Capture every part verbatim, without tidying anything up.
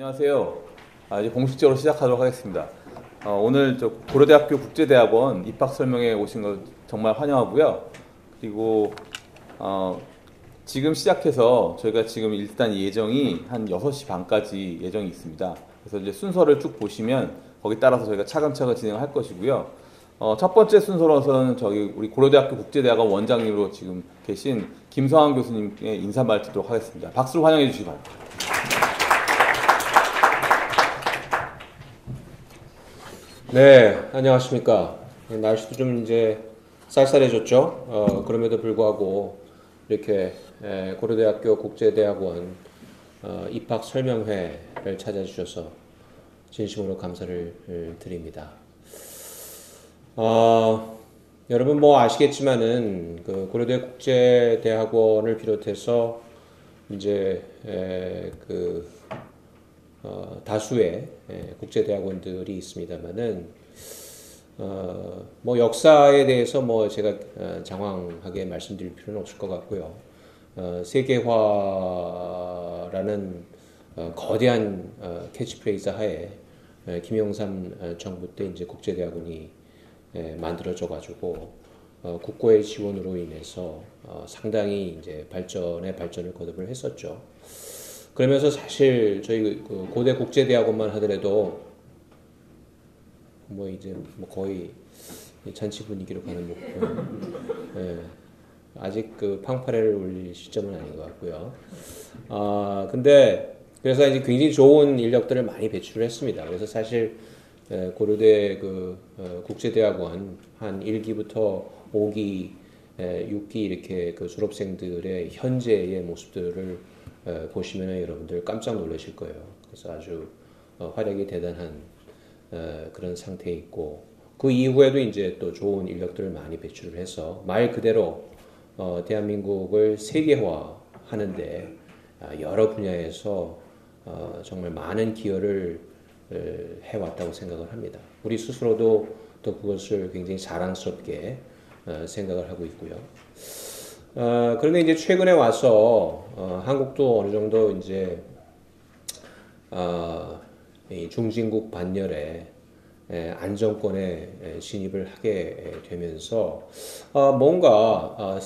안녕하세요. 아, 이제 공식적으로 시작하도록 하겠습니다. 어, 오늘 저 고려대학교 국제대학원 입학 설명회 오신 거 정말 환영하고요. 그리고 어, 지금 시작해서 저희가 지금 일단 예정이 한 여섯 시 반까지 예정이 있습니다. 그래서 이제 순서를 쭉 보시면 거기 따라서 저희가 차근차근 진행할 것이고요. 어, 첫 번째 순서로서는 저기 우리 고려대학교 국제대학원 원장님으로 지금 계신 김성환 교수님의 인사 말씀 드리도록 하겠습니다. 박수로 환영해 주시기 바랍니다. 네, 안녕하십니까. 날씨도 좀 이제 쌀쌀해졌죠. 어, 그럼에도 불구하고 이렇게 에, 고려대학교 국제대학원 어, 입학 설명회를 찾아주셔서 진심으로 감사를 을, 드립니다. 어, 여러분 뭐 아시겠지만은 그 고려대 국제대학원을 비롯해서 이제 에, 그 어, 다수의 예, 국제대학원들이 있습니다만은 어, 뭐 역사에 대해서 뭐 제가 어, 장황하게 말씀드릴 필요는 없을 것 같고요. 어, 세계화라는 어, 거대한 어, 캐치프레이즈 하에 에, 김영삼 어, 정부 때 이제 국제대학원이 에, 만들어져 가지고 어, 국고의 지원으로 인해서 어, 상당히 이제 발전에 발전을 거듭을 했었죠. 그러면서 사실 저희 그 고대 국제대학원만 하더라도 뭐 이제 뭐 거의 잔치 분위기로 가는 목표. 예, 아직 그 팡파레를 올릴 시점은 아닌 것 같고요. 아 근데 그래서 이제 굉장히 좋은 인력들을 많이 배출을 했습니다. 그래서 사실 고려대 그 어, 국제대학원 한 일 기부터 오 기, 육 기 이렇게 그 졸업생들의 현재의 모습들을 에, 보시면 여러분들 깜짝 놀라실 거예요. 그래서 아주 어, 활약이 대단한 에, 그런 상태에 있고 그 이후에도 이제 또 좋은 인력들을 많이 배출을 해서 말 그대로 어, 대한민국을 세계화하는데 아, 여러 분야에서 어, 정말 많은 기여를 에, 해왔다고 생각을 합니다. 우리 스스로도 또 그것을 굉장히 자랑스럽게 어, 생각을 하고 있고요. 어, 그런데 이제 최근에 와서 어, 한국도 어느 정도 이제 어, 이 중진국 반열에 에, 안정권에 에, 진입을 하게 되면서 어, 뭔가 어,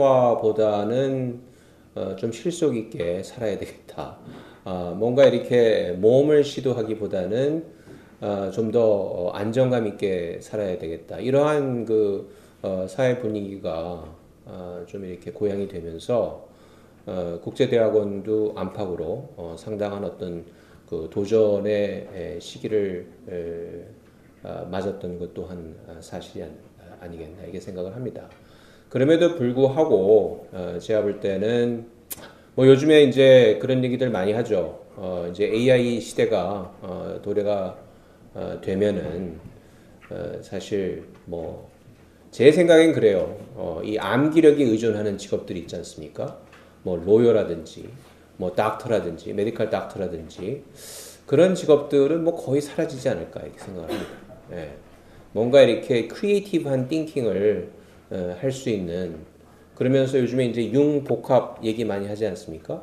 세계화보다는 어, 좀 실속 있게 살아야 되겠다. 어, 뭔가 이렇게 모험을 시도하기보다는 어, 좀 더 안정감 있게 살아야 되겠다. 이러한 그 어, 사회 분위기가 어, 좀 이렇게 고양이 되면서 어, 국제대학원도 안팎으로 어, 상당한 어떤 그 도전의 에, 시기를 에, 아, 맞았던 것 또한 사실이 아니, 아니겠나 이게 생각을 합니다. 그럼에도 불구하고 어, 제가 볼 때는 뭐 요즘에 이제 그런 얘기들 많이 하죠. 어, 이제 에이아이 시대가 어, 도래가 어, 되면은 어, 사실 뭐 제 생각엔 그래요. 어, 이 암기력에 의존하는 직업들이 있지 않습니까? 뭐 로여라든지, 뭐 닥터라든지, 메디컬 닥터라든지 그런 직업들은 뭐 거의 사라지지 않을까 이렇게 생각을 합니다. 예. 뭔가 이렇게 크리에이티브한 띵킹을 어, 할 수 있는 그러면서 요즘에 이제 융복합 얘기 많이 하지 않습니까?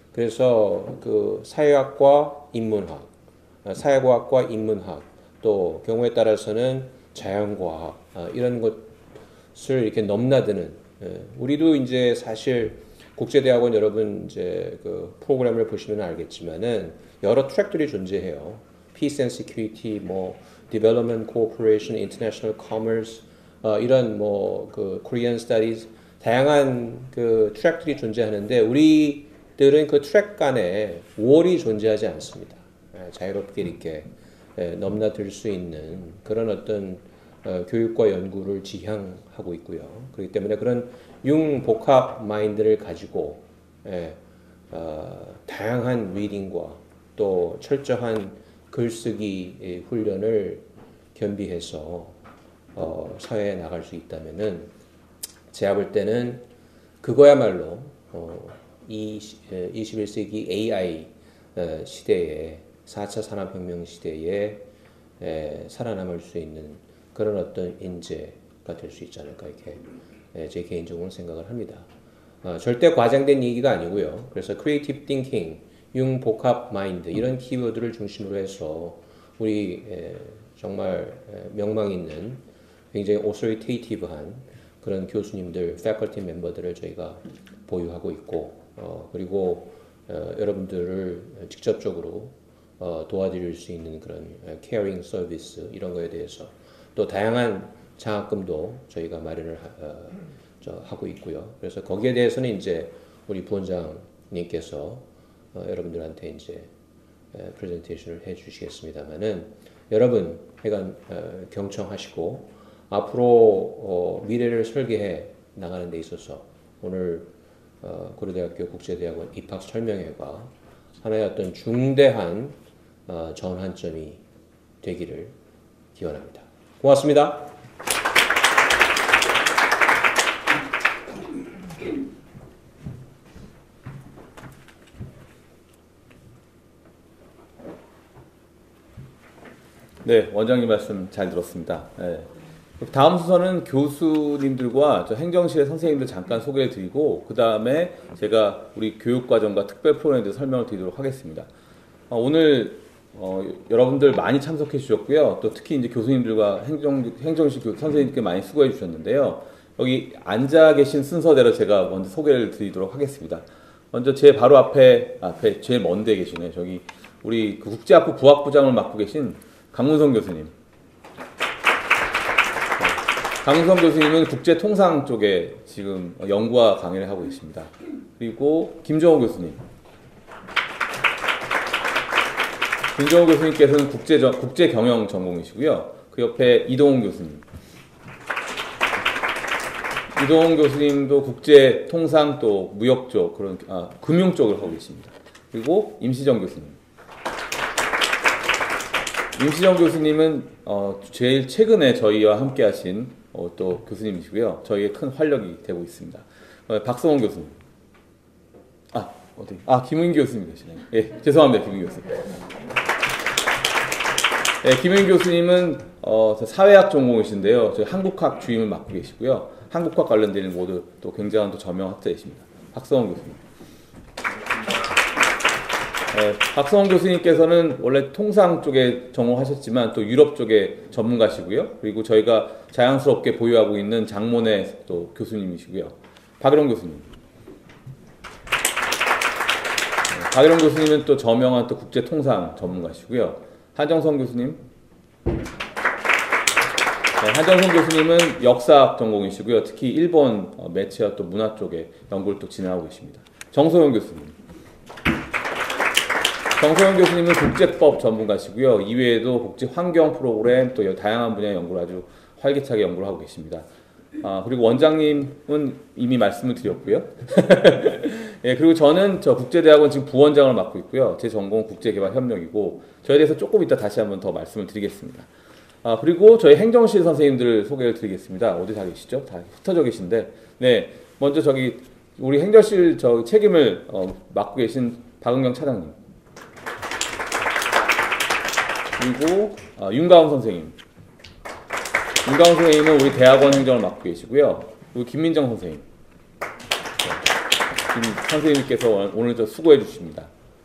그래서 그 사회학과 인문학, 어, 사회과학과 인문학, 또 경우에 따라서는 자연과학 어, 이런 것을 이렇게 넘나드는 예, 우리도 이제 사실 국제대학원 여러분 이제 그 프로그램을 보시면 알겠지만은 여러 트랙들이 존재해요. Peace and Security, 뭐 Development Cooperation, International Commerce 어, 이런 뭐 그 Korean Studies 다양한 그 트랙들이 존재하는데 우리들은 그 트랙 간에 월이 존재하지 않습니다. 예, 자유롭게 이렇게 예, 넘나들 수 있는 그런 어떤 어, 교육과 연구를 지향하고 있고요. 그렇기 때문에 그런 융복합 마인드를 가지고 예, 어, 다양한 리딩과 또 철저한 글쓰기 훈련을 겸비해서 어, 사회에 나갈 수 있다면은 제가 볼 때는 그거야말로 어, 이 이십일 세기 에이아이 어, 시대에 사 차 산업혁명 시대에 에, 살아남을 수 있는 그런 어떤 인재가 될 수 있지 않을까 이렇게 에, 제 개인적으로 생각을 합니다. 어, 절대 과장된 얘기가 아니고요. 그래서 크리에이티브 띵킹 융복합 마인드 이런 키워드를 중심으로 해서 우리 에, 정말 에, 명망 있는 굉장히 오소리테이티브한 그런 교수님들, 패컬티 멤버들을 저희가 보유하고 있고 어, 그리고 어, 여러분들을 직접적으로 어, 도와드릴 수 있는 그런 케어링 서비스 이런 거에 대해서 또 다양한 장학금도 저희가 마련을 하, 어, 저, 하고 있고요. 그래서 거기에 대해서는 이제 우리 부원장님께서 어, 여러분들한테 이제 에, 프레젠테이션을 해주시겠습니다만은 여러분 하여간 어, 경청하시고 앞으로 어, 미래를 설계해 나가는 데 있어서 오늘 어, 고려대학교 국제대학원 입학 설명회가 하나의 어떤 중대한 어, 전환점이 되기를 기원합니다. 고맙습니다. 네, 원장님 말씀 잘 들었습니다. 네. 다음 순서는 교수님들과 저 행정실의 선생님들 잠깐 소개를 드리고 그 다음에 제가 우리 교육과정과 특별 프로그램에 대해서 설명을 드리도록 하겠습니다. 어, 오늘 어, 여러분들 많이 참석해 주셨고요. 또 특히 이제 교수님들과 행정, 행정실 교수 선생님께 많이 수고해 주셨는데요. 여기 앉아 계신 순서대로 제가 먼저 소개를 드리도록 하겠습니다. 먼저 제 바로 앞에, 앞에 제일 먼 데 계시네. 저기 우리 그 국제학부 부학부장을 맡고 계신 강문성 교수님. 강문성 교수님은 국제통상 쪽에 지금 연구와 강의를 하고 계십니다. 그리고 김정호 교수님. 김정호 교수님께서는 국제, 국제경영 전공이시고요. 그 옆에 이동훈 교수님. 이동훈 교수님도 국제통상 또 무역 쪽, 그런, 아, 금융 쪽을 하고 계십니다. 그리고 임시정 교수님. 임시정 교수님은 어, 제일 최근에 저희와 함께 하신 어, 또 교수님이시고요. 저희의 큰 활력이 되고 있습니다. 어, 박성원 교수님. 아, 어디? 아, 김은 교수님 계시네요. 예, 죄송합니다. 김은 교수님. 예, 김은 교수님은 어, 사회학 전공이신데요. 저희 한국학 주임을 맡고 계시고요. 한국학 관련된 모두 또 굉장한 또 저명 학자이십니다. 박성원 교수님. 네, 박성원 교수님께서는 원래 통상 쪽에 전공하셨지만 또 유럽 쪽에 전문가시고요. 그리고 저희가 자연스럽게 보유하고 있는 장문의 또 교수님이시고요. 박일원 교수님. 네, 박일원 교수님은 또 저명한 또 국제 통상 전문가시고요. 한정선 교수님. 네, 한정선 교수님은 역사학 전공이시고요. 특히 일본 매체와 또 문화 쪽에 연구를 또 진행하고 계십니다. 정소영 교수님. 정소영 교수님은 국제법 전문가시고요. 이외에도 국제 환경 프로그램 또 다양한 분야의 연구를 아주 활기차게 연구를 하고 계십니다. 아, 그리고 원장님은 이미 말씀을 드렸고요. 예, 그리고 저는 저 국제대학원 지금 부원장을 맡고 있고요. 제 전공은 국제개발협력이고 저에 대해서 조금 이따 다시 한번 더 말씀을 드리겠습니다. 아, 그리고 저희 행정실 선생님들 소개를 드리겠습니다. 어디 다 계시죠? 다 흩어져 계신데, 네, 먼저 저기 우리 행정실 저 책임을 어, 맡고 계신 박은경 차장님. 그리고 어, 윤가훈 선생님. 윤가훈 선생님은 우리 대학원 행정을 맡고 계시고요. 그리고 김민정 선생님. 네, 김 선생님께서 오늘 저 수고해 주십니다.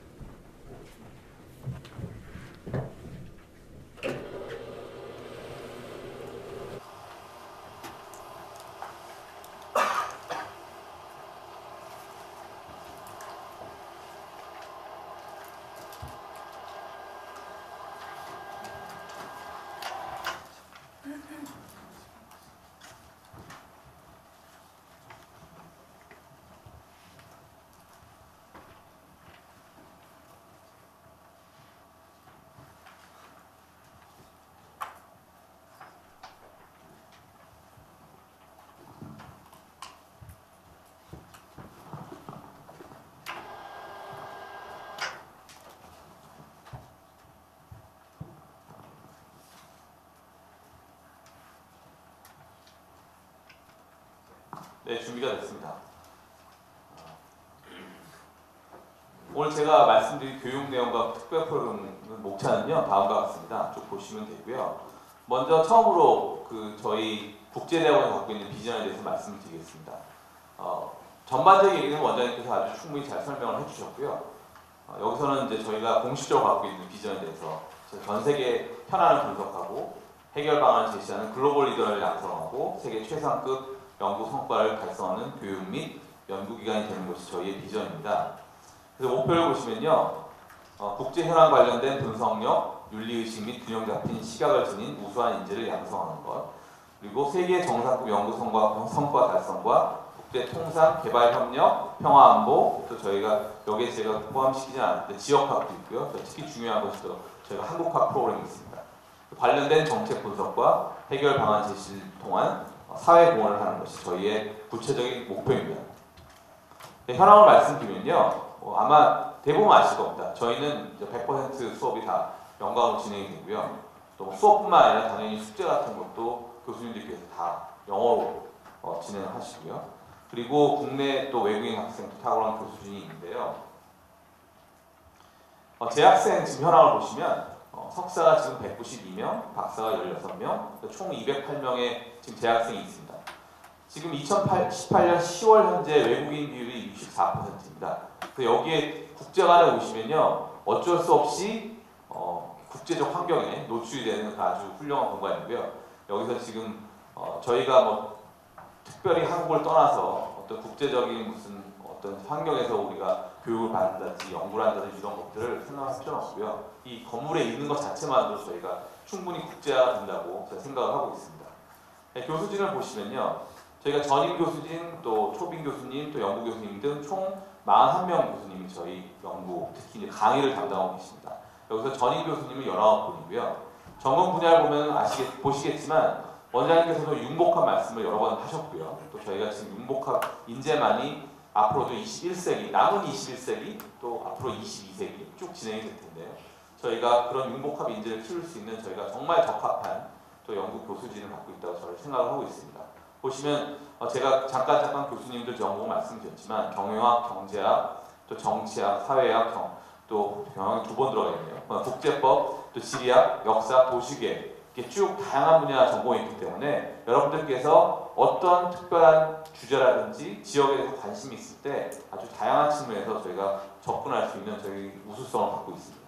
네, 준비가 됐습니다. 오늘 제가 말씀드린 교육 내용과 특별 프로그램 목차는요 다음과 같습니다. 쭉 보시면 되고요. 먼저 처음으로 그 저희 국제대학원이 갖고 있는 비전에 대해서 말씀드리겠습니다. 어, 전반적인 얘기는 원장님께서 아주 충분히 잘 설명을 해주셨고요. 어, 여기서는 이제 저희가 공식적으로 갖고 있는 비전에 대해서 전 세계 현안을 분석하고 해결 방안을 제시하는 글로벌 리더를 양성하고 세계 최상급 연구 성과를 달성하는 교육 및 연구기관이 되는 것이 저희의 비전입니다. 그래서 목표를 보시면요, 어, 국제 현안 관련된 분석력, 윤리의식 및 균형 잡힌 시각을 지닌 우수한 인재를 양성하는 것, 그리고 세계 정상급 연구 성과, 성과 달성과 국제 통상, 개발 협력, 평화 안보, 또 저희가 여기에 제가 포함시키지 않았는데 지역학도 있고요. 또 특히 중요한 것이 또 저희가 한국학 프로그램이 있습니다. 관련된 정책 분석과 해결 방안 제시를 통한 사회 공헌을 하는 것이 저희의 구체적인 목표입니다. 네, 현황을 말씀드리면요, 어, 아마 대부분 아실 겁니다. 저희는 이제 백 퍼센트 수업이 다 영광으로 진행이 되고요. 또 수업뿐만 아니라 당연히 숙제 같은 것도 교수님들께서 다 영어로 어, 진행을 하시고요. 그리고 국내 또 외국인 학생도 탁월한 교수진이 있는데요. 어, 재학생 지금 현황을 보시면 어, 석사가 지금 백구십이 명, 박사가 열여섯 명, 총 이백팔 명의 지금 재학생이 있습니다. 지금 이천십팔 년 시월 현재 외국인 비율이 육십사 퍼센트입니다. 그래서 여기에 국제관에 오시면요, 어쩔 수 없이 어, 국제적 환경에 노출이 되는 아주 훌륭한 공간이고요. 여기서 지금 어, 저희가 뭐 특별히 한국을 떠나서 어떤 국제적인 무슨 어떤 환경에서 우리가 교육을 받는다든지 연구를 한다든지 이런 것들을 생각할 필요는 없고요. 이 건물에 있는 것 자체만으로 저희가 충분히 국제화가 된다고 제가 생각을 하고 있습니다. 네, 교수진을 보시면요, 저희가 전임 교수진, 또 초빙 교수님, 또 연구 교수님 등 총 사십일 명 교수님이 저희 연구, 특히 이제 강의를 담당하고 계십니다. 여기서 전임 교수님은 열아홉 분이고요. 전공 분야를 보면 아시겠, 보시겠지만 원장님께서도 융복합 말씀을 여러 번 하셨고요. 또 저희가 지금 융복합 인재만이 앞으로도 이십일 세기, 남은 이십일 세기, 또 앞으로 이십이 세기 쭉 진행이 될 텐데요. 저희가 그런 융복합 인재를 키울 수 있는 저희가 정말 적합한 또 연구 교수진을 갖고 있다고 저는 생각을 하고 있습니다. 보시면 어 제가 잠깐 잠깐 교수님들 전공 말씀드렸지만 경영학, 경제학, 또 정치학, 사회학, 경, 또 경영이 두 번 들어가 있네요. 어, 국제법, 또 지리학, 역사, 도시계 이렇게 쭉 다양한 분야 전공이 있기 때문에 여러분들께서 어떤 특별한 주제라든지 지역에 대해서 관심이 있을 때 아주 다양한 측면에서 저희가 접근할 수 있는 저희 우수성을 갖고 있습니다.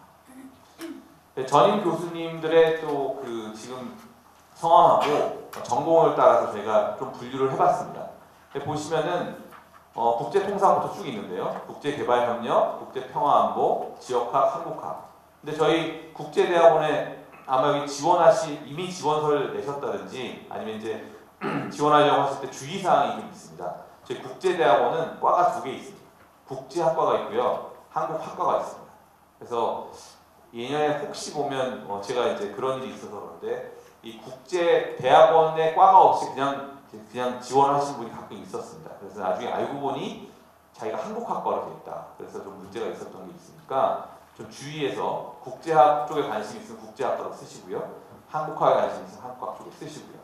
네, 전임 교수님들의 또 그 지금 성함하고 전공을 따라서 저희가 좀 분류를 해봤습니다. 보시면은 어, 국제통상부터 쭉 있는데요. 국제개발협력, 국제평화안보, 지역학, 한국학. 근데 저희 국제대학원에 아마 여기 지원하시 이미 지원서를 내셨다든지 아니면 이제 지원하려고 하실 때 주의사항이 좀 있습니다. 저희 국제대학원은 과가 두 개 있습니다. 국제학과가 있고요, 한국학과가 있습니다. 그래서 예년에 혹시 보면 어, 제가 이제 그런 일이 있어서 그런데 이 국제 대학원의 과가 없이 그냥 그냥 지원하신 분이 가끔 있었습니다. 그래서 나중에 알고 보니 자기가 한국학과로 돼 있다. 그래서 좀 문제가 있었던 게 있으니까 좀 주의해서 국제학 쪽에 관심 있으면 국제학과로 쓰시고요, 한국학에 관심 있으면 한국학 쪽에 쓰시고요.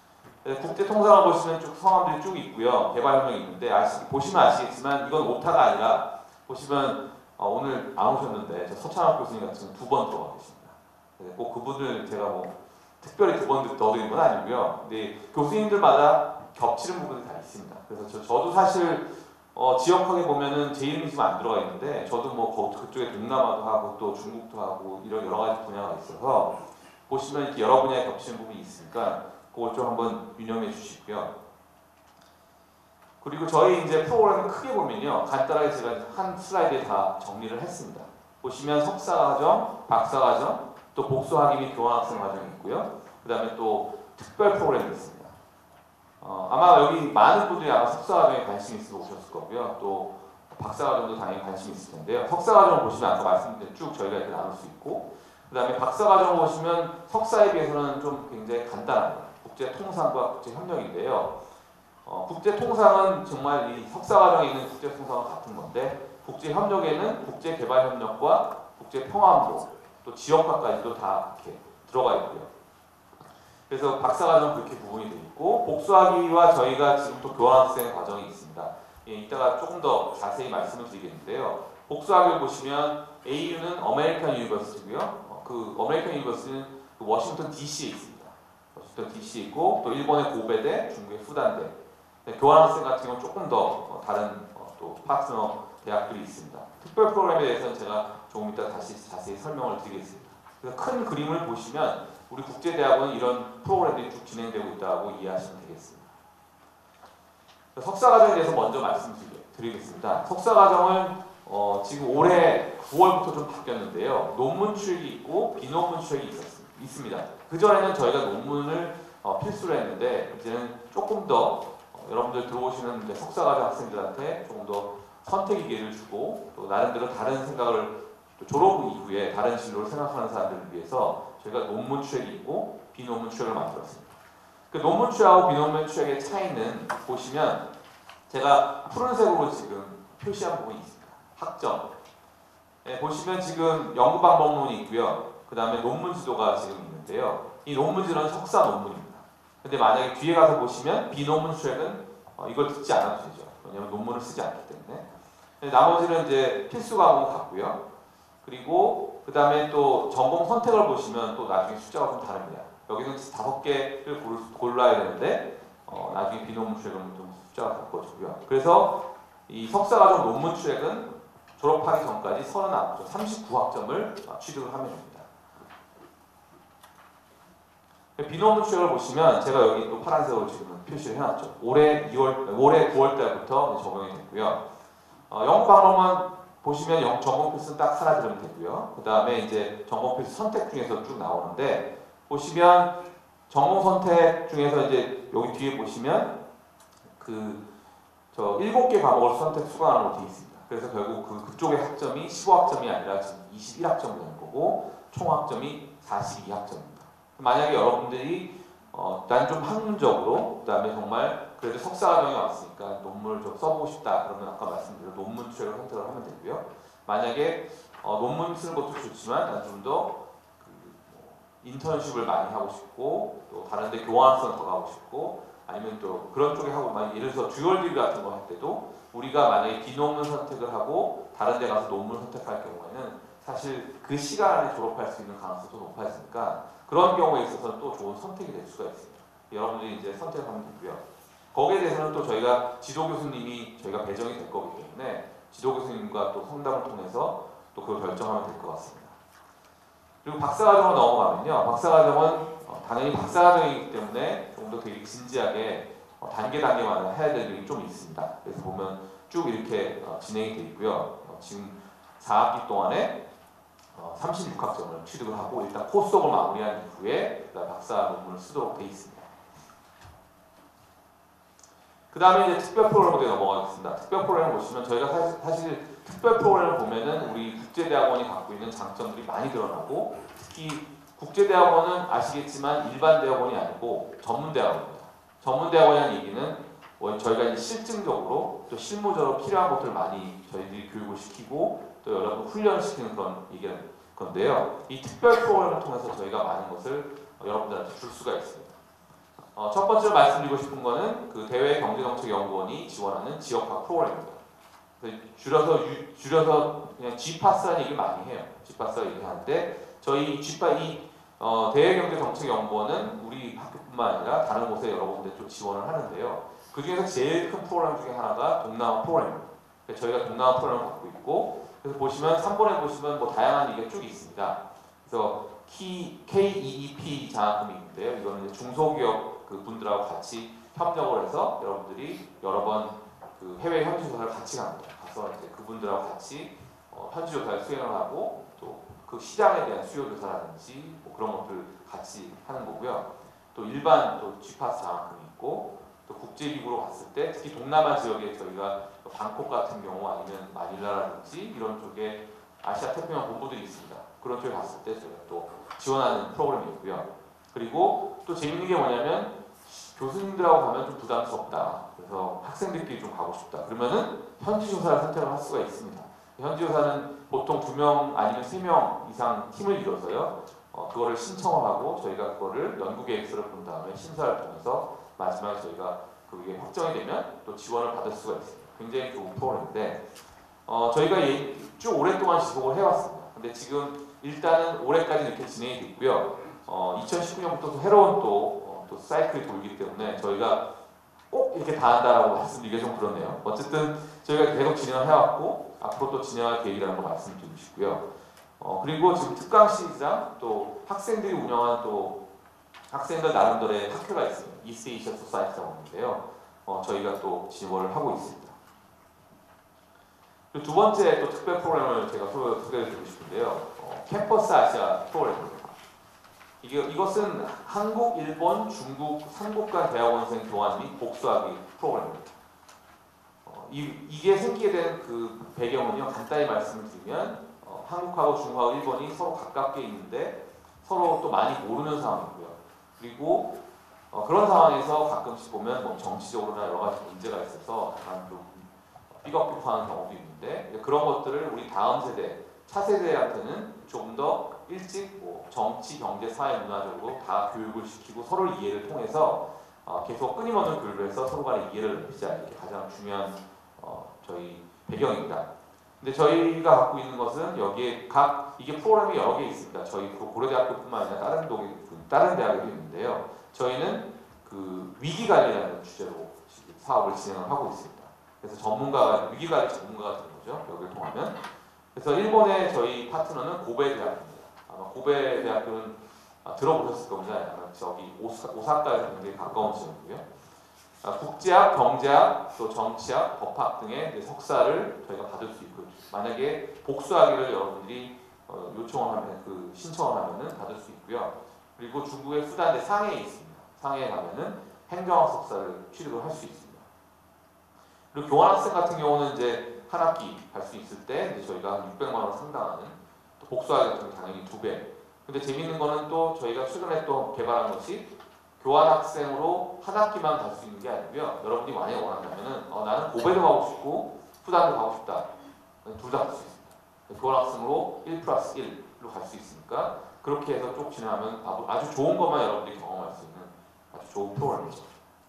국제통상을 보시면 쭉 성함들이 쭉 있고요, 개발협력이 있는데 아시, 보시면 아시겠지만 이건 오타가 아니라 보시면 어, 오늘 안 오셨는데 저 서찬학 교수님 같은 두 번 들어가 계십니다. 꼭 그분을 제가 뭐 특별히 두 번 넣어드린 건 아니고요. 근데 교수님들마다 겹치는 부분이 다 있습니다. 그래서 저, 저도 사실 어, 지역학에 보면은 제 이름이 지금 안 들어가 있는데 저도 뭐 그쪽에 동남아도 하고 또 중국도 하고 이런 여러 가지 분야가 있어서 보시면 이렇게 여러 분야에 겹치는 부분이 있으니까 그걸 좀 한번 유념해 주시고요. 그리고 저희 이제 프로그램을 크게 보면요, 간단하게 제가 한 슬라이드에 다 정리를 했습니다. 보시면 석사과정, 박사과정, 또 복수학위 및 교환학생 과정이 있고요. 그 다음에 또 특별 프로그램이 있습니다. 어, 아마 여기 많은 분들이 아마 석사과정에 관심이 있으면 오셨을 거고요. 또 박사과정도 당연히 관심이 있을 텐데요. 석사과정을 보시면 아까 말씀드린 쭉 저희가 이렇게 나눌 수 있고, 그 다음에 박사과정을 보시면 석사에 비해서는 좀 굉장히 간단합니다. 국제통상과 국제협력인데요. 어, 국제통상은 정말 이 석사과정에 있는 국제통상과 같은 건데, 국제협력에는 국제개발협력과 국제평화안보, 또 지역학까지도 다 이렇게 들어가 있고요. 그래서 박사과정 그렇게 구분이 되어 있고, 복수학위와 저희가 지금 또 교환학생 과정이 있습니다. 예, 이따가 조금 더 자세히 말씀을 드리겠는데요. 복수학위를 보시면 에이유는 어메리칸 유니버시티고요. 어, 그 어메리칸 유니버시티는 그 워싱턴 디씨에 있습니다. 워싱턴 디씨에 있고, 또 일본의 고베대, 중국의 후단대. 교환학생 같은 경우는 조금 더 어, 다른 어, 또 파트너 대학들이 있습니다. 특별 프로그램에 대해서는 제가 조금 이따 다시 자세히 설명을 드리겠습니다. 그래서 큰 그림을 보시면 우리 국제대학원은 이런 프로그램들이 쭉 진행되고 있다고 이해하시면 되겠습니다. 석사과정에 대해서 먼저 말씀드리겠습니다. 석사과정은 어, 지금 올해 구월부터 좀 바뀌었는데요. 논문 출력이 있고 비논문 출력이 있었습니다. 있습니다. 그전에는 저희가 논문을 어, 필수로 했는데 이제는 조금 더 어, 여러분들 들어오시는 이제 석사과정 학생들한테 조금 더 선택의 기회를 주고 또 나름대로 다른 생각을 또 졸업 이후에 다른 진로를 생각하는 사람들을 위해서 저희가 논문 출력이 있고 비논문 출력을 만들었습니다. 그 논문 출력하고 비논문 출력의 차이는 보시면 제가 푸른색으로 지금 표시한 부분이 있습니다. 학점. 네, 보시면 지금 연구 방법론이 있고요. 그 다음에 논문 지도가 지금 있는데요. 이 논문 지도는 석사 논문입니다. 근데 만약에 뒤에 가서 보시면 비논문 출력은 어, 이걸 듣지 않아도 되죠. 왜냐하면 논문을 쓰지 않기 때문에. 네, 나머지는 이제 필수 과목 같고요. 그리고 그 다음에 또 전공 선택을 보시면 또 나중에 숫자가 좀 다릅니다. 여기는 다섯 개를 골라야 되는데 어, 나중에 비논문 출력은 좀 숫자가 바꿔주고요. 그래서 이 석사과정 논문 출력은 졸업하기 전까지 삼십구 학점을 취득을 하면 됩니다. 비논문 출력을 보시면 제가 여기 또 파란색으로 지금 표시를 해놨죠. 올해 이월, 올해 구월 달부터 적용이 됐고요. 어, 연구 방법만 보시면 영, 전공 필수는 딱 하나 들으면 되고요. 그 다음에 이제 전공 필수 선택 중에서 쭉 나오는데 보시면 전공 선택 중에서 이제 여기 뒤에 보시면 그 저 일곱 개 과목을 선택 수강하는 걸로 되어 있습니다. 그래서 결국 그 그쪽의 학점이 십오 학점이 아니라 지금 이십일 학점이 되는 거고 총 학점이 사십이 학점입니다. 만약에 여러분들이 어, 난 좀 학문적으로 그 다음에 정말 그래도 석사과정에 왔으니까 논문을 좀 써보고 싶다 그러면 아까 말씀드린 논문 출력을 선택을 하면 되고요. 만약에 어, 논문 쓰는 것도 좋지만 난 좀 더 그 뭐 인턴십을 많이 하고 싶고 또 다른 데 교환학생 더 가고 싶고 아니면 또 그런 쪽에 하고 만약 예를 들어서 듀얼 디그리 같은 거 할 때도 우리가 만약에 비논문 선택을 하고 다른 데 가서 논문 선택할 경우에는 사실 그 시간 안에 졸업할 수 있는 가능성이 더 높아지니까 그런 경우에 있어서는 또 좋은 선택이 될 수가 있습니다. 여러분들이 이제 선택하면 되고요. 거기에 대해서는 또 저희가 지도 교수님이 저희가 배정이 될 거기 때문에 지도 교수님과 또 상담을 통해서 또 그걸 결정하면 될 것 같습니다. 그리고 박사과정으로 넘어가면요. 박사과정은 어, 당연히 박사과정이기 때문에 좀 더 되게 진지하게 어, 단계 단계만 해야 될 일이 좀 있습니다. 그래서 보면 쭉 이렇게 어, 진행이 되어 있고요. 어, 지금 사 학기 동안에 어, 삼십육 학점을 취득을 하고 일단 코스업을 마무리한 이후에 박사 논문을 쓰도록 되어 있습니다. 그 다음에 이제 특별 프로그램으로 넘어가겠습니다. 특별 프로그램을 보시면 저희가 사실, 사실 특별 프로그램을 보면은 우리 국제대학원이 갖고 있는 장점들이 많이 드러나고 특히 국제대학원은 아시겠지만 일반 대학원이 아니고 전문대학원입니다. 전문대학원이라는 얘기는 저희가 이제 실증적으로 또 실무적으로 필요한 것들을 많이 저희들이 교육을 시키고 또 여러분 훈련을 시키는 그런 얘기는 건데요. 이 특별 프로그램을 통해서 저희가 많은 것을 여러분들한테 줄 수가 있습니다. 어, 첫 번째로 말씀드리고 싶은 거는 그 대외경제정책연구원이 지원하는 지역화 프로그램입니다. 줄여서 유, 줄여서 그냥 지파스라는 얘기를 많이 해요. 지파스가 얘기하는데 저희 지파 이 어, 대외경제정책연구원은 우리 학교뿐만 아니라 다른 곳에 여러 군데 좀 지원을 하는데요. 그 중에서 제일 큰 프로그램 중에 하나가 동남아 프로그램입니다. 저희가 동남아 프로그램을 갖고 있고 그래서 보시면 삼 번에 보시면 뭐 다양한 얘기가 쭉 있습니다. 그래서 케이 이 이 피 장학금이 있는데요. 이거는 이제 중소기업 그 분들하고 같이 협력을 해서 여러분들이 여러 번 그 해외 현지 조사를 같이 갑니다. 가서 이제 그분들하고 같이 어, 현지 조사를 수행을 하고 또 그 시장에 대한 수요 조사라든지 뭐 그런 것들 같이 하는 거고요. 또 일반 또 지파스 장학금이 있고 또 국제기구로 갔을 때 특히 동남아 지역에 저희가 방콕 같은 경우 아니면 마닐라라든지 이런 쪽에 아시아 태평양 본부들이 있습니다. 그런 쪽에 갔을 때 저희가 또 지원하는 프로그램이 있고요. 그리고 또 재밌는 게 뭐냐면 교수님들하고 가면 좀 부담스럽다. 그래서 학생들끼리 좀 가고 싶다. 그러면은 현지 조사를 선택을 할 수가 있습니다. 현지 조사는 보통 두 명 아니면 세 명 이상 팀을 이뤄서요. 어, 그거를 신청을 하고 저희가 그거를 연구 계획서를 본 다음에 심사를 통해서 마지막에 저희가 그게 확정이 되면 또 지원을 받을 수가 있습니다. 굉장히 좋은 프로그램인데 어, 저희가 예, 쭉 오랫동안 지속을 해왔습니다. 근데 지금 일단은 올해까지 이렇게 진행이 됐고요. 어, 이천십구 년부터 새로운 또, 어, 또 사이클이 돌기 때문에 저희가 꼭 이렇게 다 한다라고 말씀드리기가 좀 그렇네요. 어쨌든 저희가 계속 진행을 해왔고 앞으로 또 진행할 계획이라는 걸 말씀드리고 싶고요. 어, 그리고 지금 특강 시리즈랑 또 학생들이 운영하는 또 학생들 나름대로의 학회가 있습니다. 이스트 에이시아 소사이티라고 하는데요. 어, 저희가 또 지원을 하고 있습니다. 그리고 두 번째 또 특별 프로그램을 제가 소개, 소개해드리고 싶은데요. 어, 캠퍼스 아시아 프로그램입니다. 이게, 이것은 한국, 일본, 중국 삼 국간 대학원생 교환 및 복수하기 프로그램입니다. 어, 이, 이게 생기게 된 그 배경은요, 간단히 말씀을 드리면 어, 한국하고 중국하고 일본이 서로 가깝게 있는데 서로 또 많이 모르는 상황이고요. 그리고 어, 그런 상황에서 가끔씩 보면 뭐 정치적으로나 여러 가지 문제가 있어서 약간 좀 삐걱삐걱하는 경우도 있는데 그런 것들을 우리 다음 세대, 차세대한테는 조금 더 일찍 뭐 정치, 경제, 사회, 문화적으로 다 교육을 시키고 서로 이해를 통해서 어, 계속 끊임없는 교육을 해서 서로 간의 이해를 넓히자 이게 가장 중요한 어, 저희 배경입니다. 근데 저희가 갖고 있는 것은 여기에 각 이게 프로그램이 여러 개 있습니다. 저희 그 고려대학교뿐만 아니라 다른 독일, 다른 대학에도 있는데요. 저희는 그 위기관리라는 주제로 지금 사업을 진행을 하고 있습니다. 그래서 전문가가 위기관리 전문가가 되는 거죠. 여기를 통하면. 그래서 일본의 저희 파트너는 고베대학교입니다. 아마 고베대학교는 아, 들어보셨을 겁니다. 아마 저기 오사, 오사카에서 굉장히 가까운 지역이고요. 아, 국제학, 경제학, 또 정치학, 법학 등의 이제 석사를 저희가 받을 수 있고 만약에 복수하기를 여러분들이 어, 요청을 하면 그 신청을 하면은 받을 수 있고요. 그리고 중국의 수단대 상해에 있습니다. 상해에 가면은 행정학 석사를 취득을 할 수 있습니다. 그리고 교환학생 같은 경우는 이제 한 학기 갈 수 있을 때 이제 저희가 한 육백만 원 상당하는 또 복수하기 같은 게 당연히 두 배. 근데 재밌는 거는 또 저희가 최근에 또 개발한 것이 교환학생으로 한 학기만 갈 수 있는 게 아니고요. 여러분이 만약에 원한다면은 어, 나는 고베도 가고 싶고 푸단도 가고 싶다. 둘 다 갈 수 있습니다. 교환학생으로 일 플러스 일로 갈 수 있으니까 그렇게 해서 쭉 진행하면 아주 좋은 것만 여러분들이 경험할 수 있는 아주 좋은 프로그램이죠.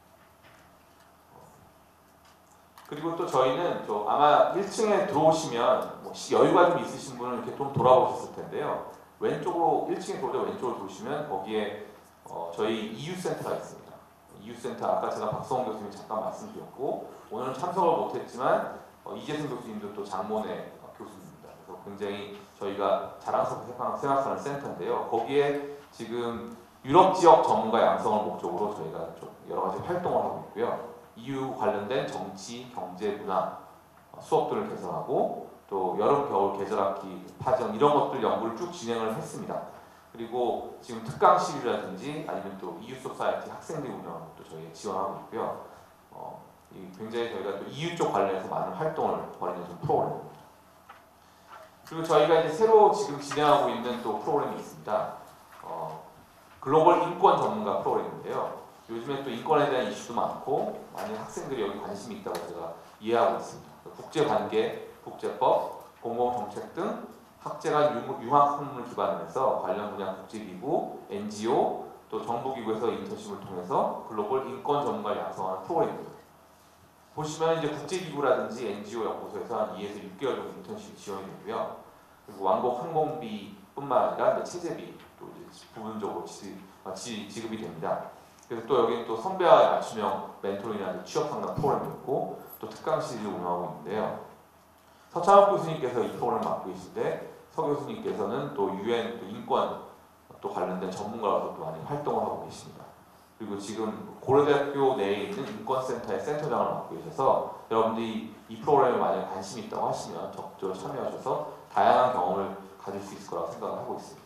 그리고 또 저희는 또 아마 일 층에 들어오시면 뭐 여유가 좀 있으신 분은 이렇게 좀 돌아보셨을 텐데요. 왼쪽으로 일 층에 돌다 왼쪽으로 도시면 거기에 어, 저희 이유센터가 있습니다. 이유센터 아까 제가 박성훈 교수님이 잠깐 말씀드렸고 오늘은 참석을 못했지만 어, 이재승 교수님도 또 장모의 어, 교수입니다. 그래서 굉장히 저희가 자랑스럽게 생각하는 센터인데요. 거기에 지금 유럽 지역 전문가 양성을 목적으로 저희가 좀 여러 가지 활동을 하고 있고요. 이유 관련된 정치, 경제, 문화 어, 수업들을 개설하고 또 여름, 겨울, 계절학기, 파전 이런 것들 연구를 쭉 진행을 했습니다. 그리고 지금 특강실이라든지 아니면 또 이유 소사이티 학생들이 운영하는 것도 저희가 지원하고 있고요. 어, 굉장히 저희가 또 이유 쪽 관련해서 많은 활동을 벌이는 좀 프로그램입니다. 그리고 저희가 이제 새로 지금 진행하고 있는 또 프로그램이 있습니다. 어, 글로벌 인권 전문가 프로그램인데요. 요즘에 또 인권에 대한 이슈도 많고 많은 학생들이 여기 관심이 있다고 제가 이해하고 있습니다. 국제관계, 국제법, 공공정책 등 학제 간 융합학문을 기반으로 해서 관련 분야 국제기구, 엔지오, 또 정부기구에서 인턴십을 통해서 글로벌 인권 전문가를 양성하는 프로그램입니다. 보시면 이제 국제기구라든지 엔지오 연구소에서 한 이에서 육 개월 정도 인턴십이 지원이 되고요. 그리고 왕복 항공비뿐만 아니라 체제비 또 이제 부분적으로 지급, 지급이 됩니다. 그래서 또 여기는 또 선배와 맞춤형 멘토링이나 취업 상담 프로그램이 있고 또 특강 시리즈를 운영하고 있는데요. 서창욱 교수님께서 이 프로그램을 맡고 계신데 서 교수님께서는 또 유엔 또 인권 또 관련된 전문가로서 또 많이 활동을 하고 계십니다. 그리고 지금 고려대학교 내에 있는 인권센터의 센터장을 맡고 계셔서 여러분들이 이 프로그램에 만약 관심이 있다고 하시면 적극적으로 참여하셔서 다양한 경험을 가질 수 있을 거라고 생각을 하고 있습니다.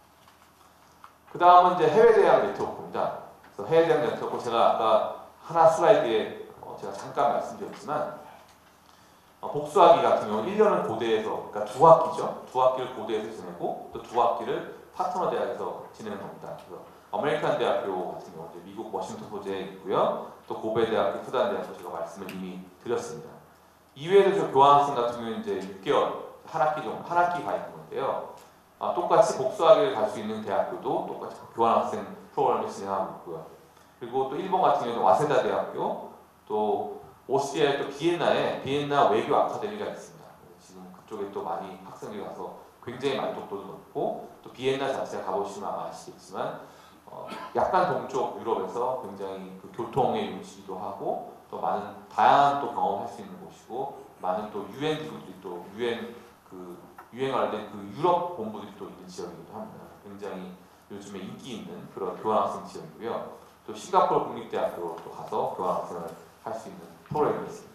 그 다음은 이제 해외대학 네트워크입니다. 그래서 해외대학 네트워크 제가 아까 하나 슬라이드에 어 제가 잠깐 말씀드렸지만 어 복수학기 같은 경우는 일 년을 고대에서 그러니까 두 학기죠. 두 학기를 고대에서 지내고 또 두 학기를 파트너 대학에서 진행을 합니다. 그래서 아메리칸 대학교 같은 경우 이제 미국 워싱턴 소재에 있고요. 또 고베 대학교, 푸단 대학교 제가 말씀을 이미 드렸습니다. 이외에도 저 교환학생 같은 경우는 이제 육 개월 한 학기 정도 한 학기 가 있는 건데요. 아, 똑같이 복수학위를 갈 수 있는 대학교도 똑같이 교환학생 프로그램을 진행하고 있고요. 그리고 또 일본 같은 경우는 와세다 대학교, 또 오스트리아의 또 비엔나에 비엔나 외교 아카데미가 있습니다. 지금 그쪽에 또 많이 학생들이 가서 굉장히 만족도도 높고 또 비엔나 자체가 가보시면 아마 아시겠지만 어, 약간 동쪽 유럽에서 굉장히 그 교통의 요지기도 하고 또 많은 다양한 또 경험할 수 있는 곳이고 많은 또 유엔 기구들이 또 유엔 그 유엔 관련된 그 유럽 본부들이 또 있는 지역이기도 합니다. 굉장히 요즘에 인기 있는 그런 교환학생 지역이고요. 또 싱가포르 국립대학교로 또 가서 교환학생을 할 수 있는 프로그램이 있습니다.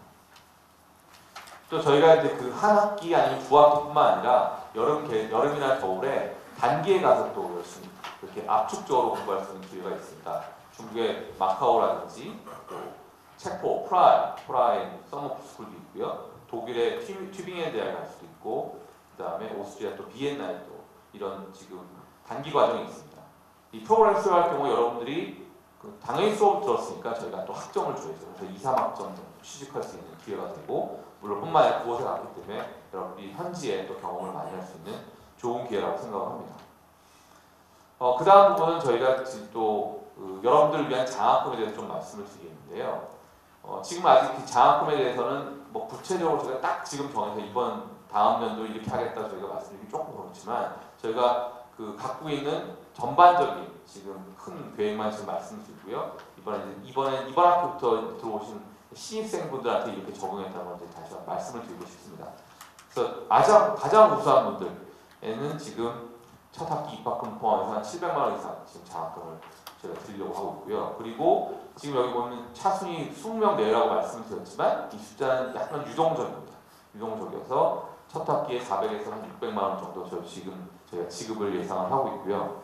또 저희가 이제 그 한 학기 아니면 두 학기뿐만 아니라 여름 개, 여름이나 겨울에 단기에 가서 또 열심히 이렇게 압축적으로 공부할 수 있는 기회가 있습니다. 중국의 마카오라든지 또 체코, 프라하, 프라하에 서머스쿨도 있고요. 독일의 튜, 튜빙엔 대학에 갈 수도 있고 그 다음에 오스트리아 또 비엔나에 또 이런 지금 단기 과정이 있습니다. 이 프로그램 수료할 경우 여러분들이 그 당연히 수업 들었으니까 저희가 또 학점을 줘야죠. 그래서 이, 삼 학점 취직할 수 있는 기회가 되고 물론 뿐만 아니라 그곳에 갔기 때문에 여러분들이 현지에 또 경험을 많이 할 수 있는 좋은 기회라고 생각을 합니다. 어, 그 다음 부분은 저희가 지금 또 그, 여러분들을 위한 장학금에 대해서 좀 말씀을 드리겠는데요. 어, 지금 아직 그 장학금에 대해서는 뭐 구체적으로 저희가 딱 지금 정해서 이번 다음 년도 이렇게 하겠다 저희가 말씀드리기 조금 그렇지만 저희가 그 갖고 있는 전반적인 지금 큰 계획만 지금 말씀드리고요. 이번에 이번에 이번 학기부터 들어오신 신입생분들한테 이렇게 적용했다는 걸 이제 다시 한번 말씀을 드리고 싶습니다. 그래서 가장 가장 우수한 분들에는 지금 첫 학기 입학금 포함해서 한 칠백만 원 이상 지금 장학금을 저희가 드리려고 하고 있고요. 그리고 지금 여기 보면 차순위 이십 명 내외라고 말씀드렸지만 이 숫자는 약간 유동적입니다. 유동적이어서 첫 학기에 사백에서 한 육백만 원 정도 저 지금 저희가 지급을 예상을 하고 있고요.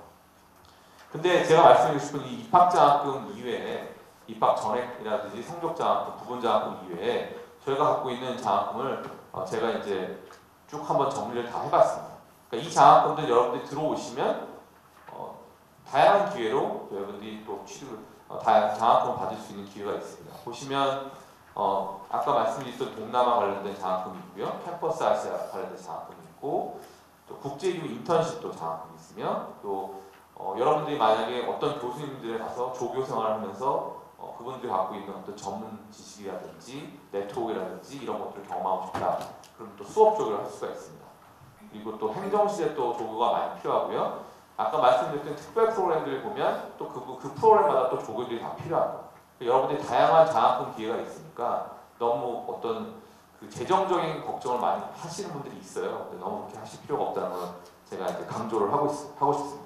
근데 제가 말씀드리고 싶은 이 입학장학금 이외에 입학 전액이라든지 성적장학금, 부분장학금 이외에 저희가 갖고 있는 장학금을 어 제가 이제 쭉 한번 정리를 다 해봤습니다. 그러니까 이 장학금들 여러분들이 들어오시면 어 다양한 기회로 여러분들이 또 취득을 어 다 장학금을 받을 수 있는 기회가 있습니다. 보시면 어 아까 말씀드렸던 동남아 관련된 장학금이 있고요, 캠퍼스 아시아 관련된 장학금이 있고 또 국제기구 인턴십도 장학금이 있으며 또 어, 여러분들이 만약에 어떤 교수님들에 가서 조교 생활을 하면서 어, 그분들이 갖고 있는 어떤 전문 지식이라든지 네트워크라든지 이런 것들을 경험하고 싶다. 그럼 또 수업 조교를 할 수가 있습니다. 그리고 또 행정실에 또 조교가 많이 필요하고요. 아까 말씀드렸던 특별 프로그램들을 보면 또 그 그 프로그램마다 또 조교들이 다 필요하고 여러분들이 다양한 장학금 기회가 있으니까 너무 어떤 그 재정적인 걱정을 많이 하시는 분들이 있어요. 근데 너무 그렇게 하실 필요가 없다는 걸 제가 이제 강조를 하고, 있, 하고 싶습니다.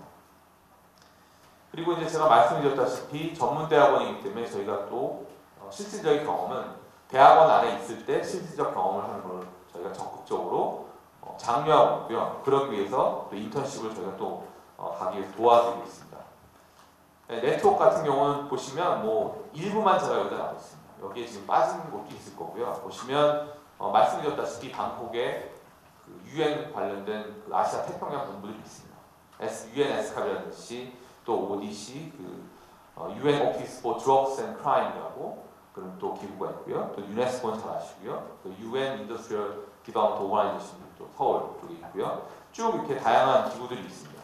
그리고 이제 제가 말씀드렸다시피 전문대학원이기 때문에 저희가 또 어, 실질적인 경험은 대학원 안에 있을 때 실질적 경험을 하는 걸 저희가 적극적으로 어, 장려하고 있고요. 그러기 위해서 또 인턴십을 저희가 또 어, 가기 위해서 도와드리고 있습니다. 네, 네트워크 같은 경우는 보시면 뭐 일부만 제가 여기다 놔뒀습니다. 여기에 지금 빠진 곳도 있을 거고요. 보시면 어, 말씀드렸다시피 방콕에 그 유엔 관련된 그 아시아 태평양 본부들이 있습니다. 유엔 에스캅이라든지 또 오디씨, 그 어, 유엔 오피스 포 드럭스 앤 크라임이라고 그런 또 기구가 있고요. 또 유네스코는 잘 아시고요. 또 유엔 인더스트리얼 디벨롭먼트 오거나이제이션도 또 서울 쪽에 있고요. 쭉 이렇게 다양한 기구들이 있습니다.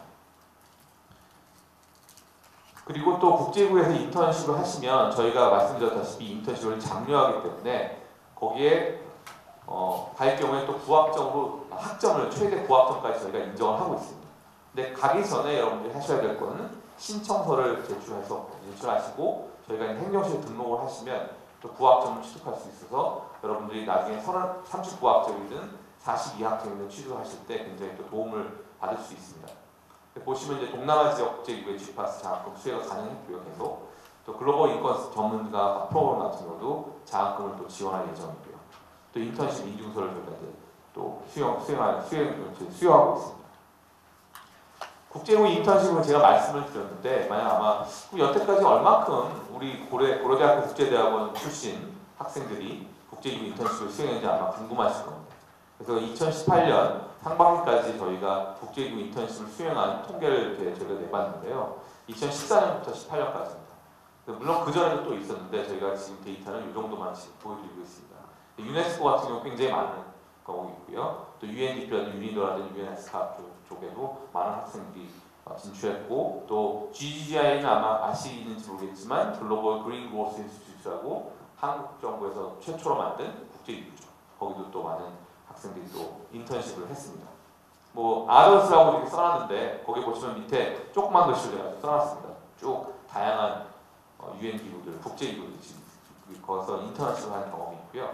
그리고 또 국제기구에서 인턴십을 하시면 저희가 말씀드렸다시피 인턴십을 장려하기 때문에 거기에 어, 갈 경우에 또 부학점으로 학점을 최대 부학점까지 저희가 인정을 하고 있습니다. 근데 가기 전에 여러분들이 하셔야 될 거는 신청서를 제출해서 제출하시고 저희가 행정실에 등록을 하시면 또 부학점을 취득할 수 있어서 여러분들이 나중에 삼십구 학점이든 사십이 학점이든 취득하실 때 굉장히 또 도움을 받을 수 있습니다. 보시면 이제 동남아 지역 국제기구의 지파스 장학금 수혜가 가능했고요. 계속 또 글로벌 인권 전문가 프로그램 같은 경우도 장학금을 또 지원할 예정이고요. 또 인턴십 인증서를 저희가 또 수용 수용할 수용 수여하고 있습니다. 국제기구 인턴십은 제가 말씀을 드렸는데 만약 아마 여태까지 얼마큼 우리 고려 고려대학교 국제대학원 출신 학생들이 국제기구 인턴십을 수행했는지 아마 궁금하실 겁니다. 그래서 이천십팔 년 상반기까지 저희가 국제기구 인턴십을 수행한 통계를 이렇게 저희가 내봤는데요. 이천십사 년부터 십팔 년까지입니다. 물론 그 전에도 또 있었는데 저희가 지금 데이터는 이 정도만 지금 보여드리고 있습니다. 유네스코 같은 경우 굉장히 많은 경우가 있고요. 또 유엔디피라든지 유니도라든지 유엔에스카 쪽에도 많은 학생들이 진출했고 또 지지지아이는 아마 아시는지 모르겠지만 글로벌 그린 그로스 인스티튜트라고 한국 정부에서 최초로 만든 국제기구죠. 거기도 또 많은 학생들이 또 인턴십을 했습니다. 뭐 아더스라고 이렇게 써놨는데 거기 보시면 밑에 조그만 글씨로 제가 써놨습니다. 쭉 다양한 어, 유엔 기구들, 국제 기구들 지금 거기서 인턴십을 하는 경험이 있고요.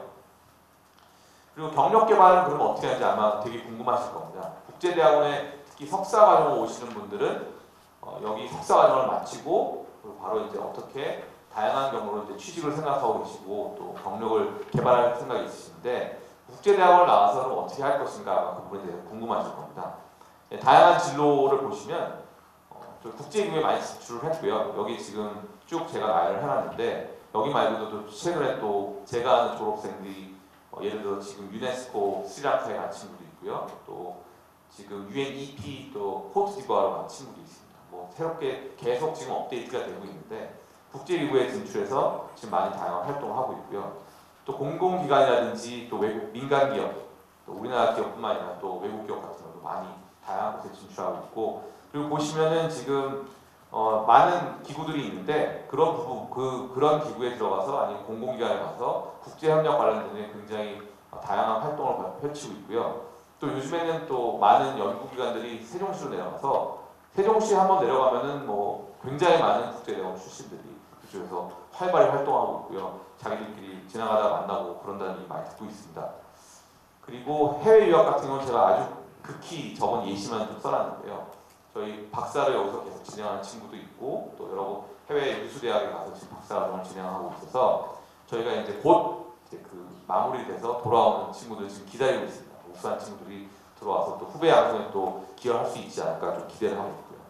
그리고 경력 개발은 그러면 어떻게 하는지 아마 되게 궁금하실 겁니다. 국제대학원에 특히 석사 과정을 오시는 분들은 어, 여기 석사 과정을 마치고 바로 이제 어떻게 다양한 경로로 이제 취직을 생각하고 계시고 또 경력을 개발할 생각이 있으신데 국제대학원을 나와서는 어떻게 할 것인가 아마 그 부분에 대해서 궁금하실 겁니다. 네, 다양한 진로를 보시면 어, 국제기구에 많이 진출을 했고요. 여기 지금 쭉 제가 나열을 해놨는데 여기 말고도 또 최근에 또 제가 아는 졸업생들이 어, 예를 들어 지금 유네스코 스리랑카에 간 친구도 있고요. 또 지금 유엔이피 또 코트디부아로 간 친구도 있습니다. 뭐 새롭게 계속 지금 업데이트가 되고 있는데 국제기구에 진출해서 지금 많이 다양한 활동을 하고 있고요. 또 공공기관이라든지 또 외국 민간기업, 또 우리나라 기업뿐만 아니라 또 외국 기업 같은 것도 많이 다양한 곳에 진출하고 있고 그리고 보시면은 지금 어, 많은 기구들이 있는데 그런 부분, 그, 그런 기구에 들어가서 아니면 공공기관에 가서 국제협력 관련된 굉장히 다양한 활동을 펼치고 있고요. 또 요즘에는 또 많은 연구기관들이 세종시로 내려가서 세종시에 한번 내려가면은 뭐 굉장히 많은 국제대학원 출신들이 그쪽에서 활발히 활동하고 있고요. 자기들끼리 지나가다 만나고 그런다는 얘기 많이 듣고 있습니다. 그리고 해외 유학 같은 경우는 제가 아주 극히 적은 예시만 좀 써놨는데요. 저희 박사를 여기서 계속 진행하는 친구도 있고 또 여러 해외 유수대학에 가서 지금 박사과정을 진행하고 있어서 저희가 이제 곧 이제 그 마무리돼서 돌아오는 친구들 지금 기다리고 있습니다. 우수한 친구들이 들어와서 또 후배 양성에 또 기여할 수 있지 않을까 좀 기대를 하고 있고요.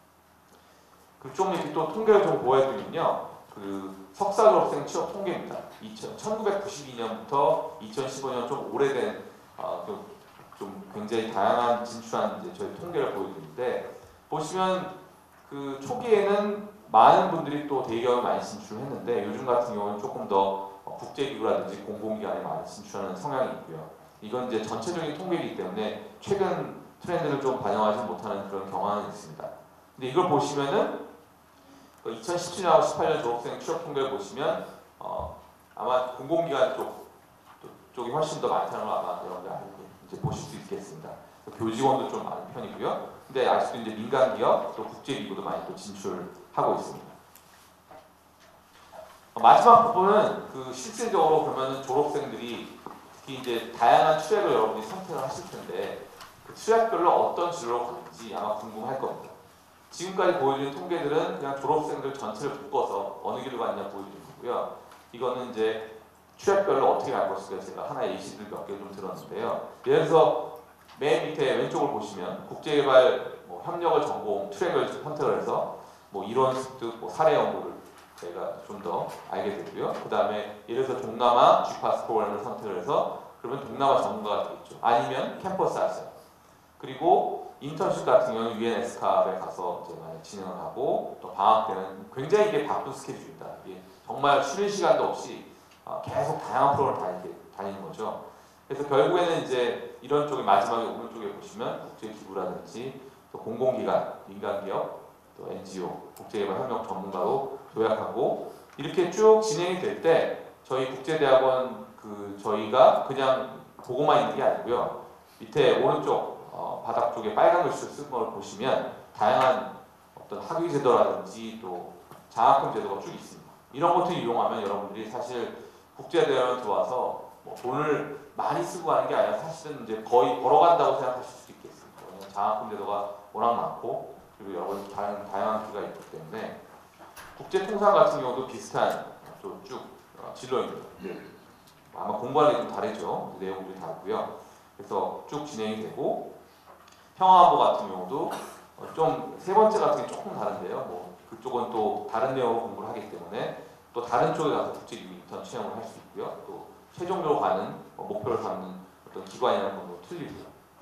그리고 좀 이렇게 또 통계를 좀 보여드리면요. 그 석사 졸업생 취업 통계입니다. 천구백구십이 년부터 이천십오 년 좀 오래된 어, 좀 좀 굉장히 다양한 진출한 이제 저희 통계를 보여드리는데 보시면 그 초기에는 많은 분들이 또 대기업에 많이 진출했는데 요즘 같은 경우는 조금 더 국제기구라든지 공공기관에 많이 진출하는 성향이 있고요. 이건 이제 전체적인 통계이기 때문에 최근 트렌드를 좀 반영하지 못하는 그런 경향이 있습니다. 근데 이걸 보시면은 이천십칠 년하고 십팔 년 졸업생 취업 통계를 보시면 어, 아마 공공기관 쪽 쪽이 훨씬 더 많다는 걸 아마 여러분들 알고 이제 보실 수 있겠습니다. 교직원도 좀 많은 편이고요. 근데 아직도 이제 민간 기업 또 국제기구도 많이 또 진출하고 있습니다. 어, 마지막 부분은 그 실질적으로 그러면은 졸업생들이 특히 이제 다양한 트랙을 여러분이 선택을 하실 텐데 그 트랙별로 어떤 진로로 가는지 아마 궁금할 겁니다. 지금까지 보여준 통계들은 그냥 졸업생들 전체를 묶어서 어느 길로 가느냐 보여준 거고요. 이거는 이제 트랙별로 어떻게 갈 것인가 제가 하나의 예시들 몇 개 좀 들었는데요. 예를 들어서 맨 밑에 왼쪽을 보시면 국제개발 뭐 협력을 전공 트랙을 선택을 해서 뭐 이론 습득, 뭐 사례 연구를 저희가 좀 더 알게 되고요. 그 다음에 예를 들어서 동남아 지파스 프로그램을 선택을 해서 그러면 동남아 전문가가 되겠죠. 아니면 캠퍼스 아시아. 그리고 인턴십 같은 경우는 유엔 에스캅에 가서 이제 많이 진행을 하고 또 방학 때는 굉장히 이게 바쁜 스케줄입니다. 이게 정말 쉬는 시간도 없이 계속 다양한 프로그램을 다니게, 다니는 거죠. 그래서 결국에는 이제 이런 쪽에 마지막에 오른쪽에 보시면 국제기구라든지 또 공공기관, 민간기업, 또 엔지오, 국제개발협력 전문가로 조약하고 이렇게 쭉 진행이 될 때 저희 국제대학원 그 저희가 그냥 보고만 있는 게 아니고요. 밑에 오른쪽 어, 바닥 쪽에 빨간 글씨를 쓴 걸 보시면 다양한 어떤 학위제도라든지 또 장학금 제도가 쭉 있습니다. 이런 것들 이용하면 여러분들이 사실 국제대학원 들어와서 뭐 돈을 많이 쓰고 가는 게 아니라 사실은 이제 거의 벌어간다고 생각하실 수 있겠습니다. 왜냐하면 장학금 제도가 워낙 많고 그리고 여러 가지 다양한, 다양한 기가 있기 때문에 국제통상 같은 경우도 비슷한 쭉 어, 진로입니다. 네. 아마 공부하는 게 좀 다르죠. 내용들이 다르고요. 그래서 쭉 진행이 되고 평화안보 같은 경우도 어, 좀 세 번째 같은 게 조금 다른데요. 뭐 그쪽은 또 다른 내용으로 공부를 하기 때문에 또 다른 쪽에 가서 국제기구 인턴 체험을 할 수 있고요. 또 최종적으로 가는 어, 목표를 삼는 어떤 기관이라는 건도 틀리고요.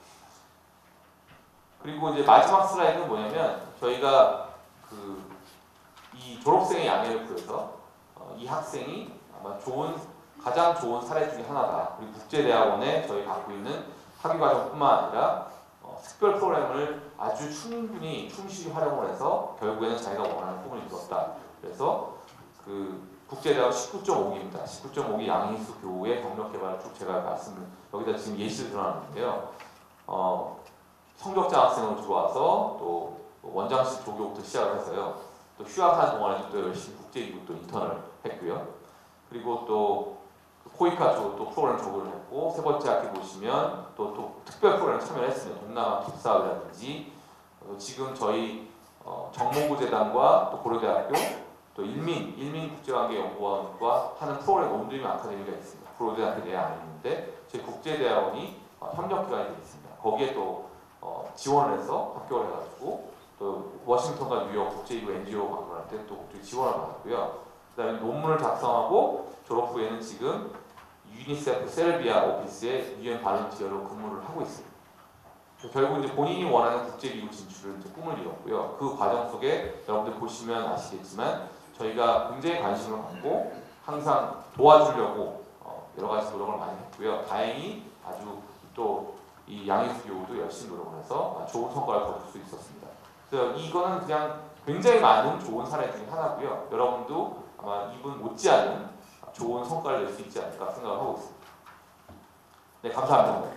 그리고 이제 마지막 슬라이드는 뭐냐면 저희가 그 이 졸업생의 양해를 구해서 어, 이 학생이 아마 좋은 가장 좋은 사례 중에 하나다. 그리고 국제대학원에 저희 갖고 있는 학위과정뿐만 아니라 어, 특별 프로그램을 아주 충분히 충실히 활용을 해서 결국에는 자기가 원하는 꿈을 이뤘다. 그래서 그 국제대학원 십구 점 오 기입니다. 십구 점 오 기 양인수 교우의 경력 개발을 쭉 제가 말씀을 여기다 지금 예시를 들어놨는데요. 어, 성적장 학생으로 들어와서 또 원장실 조교부터 시작을 해서요. 또 휴학한 동안에도 또 열심히 국제기구 또 인턴을 했고요. 그리고 또 코이카 쪽 또 프로그램 조교를 했고, 세 번째 학기 보시면 또, 또 특별 프로그램 참여를 했습니다. 동남아 깁사업이라든지 어, 지금 저희 어, 정몽구재단과 또 고려대학교 또 일민 일민국제관계연구원과 하는 프로그램 온드림 아카데미가 있습니다. 고려대학교 내에 안 있는데 저희 국제대학원이 어, 협력기관이 되어 있습니다. 거기에 또 어, 지원을 해서 합격을 해가지고 또 워싱턴과 뉴욕 국제기구 엔지오 방문할 때 또 지원을 받았고요. 그다음에 논문을 작성하고 졸업 후에는 지금 유니세프 세르비아 오피스의 유엔 발런티어로 근무를 하고 있습니다. 결국 이제 본인이 원하는 국제기구 진출을 이제 꿈을 이뤘고요. 그 과정 속에 여러분들 보시면 아시겠지만 저희가 굉장히 관심을 갖고 항상 도와주려고 어 여러 가지 노력을 많이 했고요. 다행히 아주 또 이 양희수 교우도 열심히 노력을 해서 좋은 성과를 거둘 수 있었습니다. 그래서 이거는 그냥 굉장히 많은 좋은 사례 중에 하나고요. 여러분도 아마 이분 못지않은 좋은 성과를 낼 수 있지 않을까 생각을 하고 있습니다. 네, 감사합니다.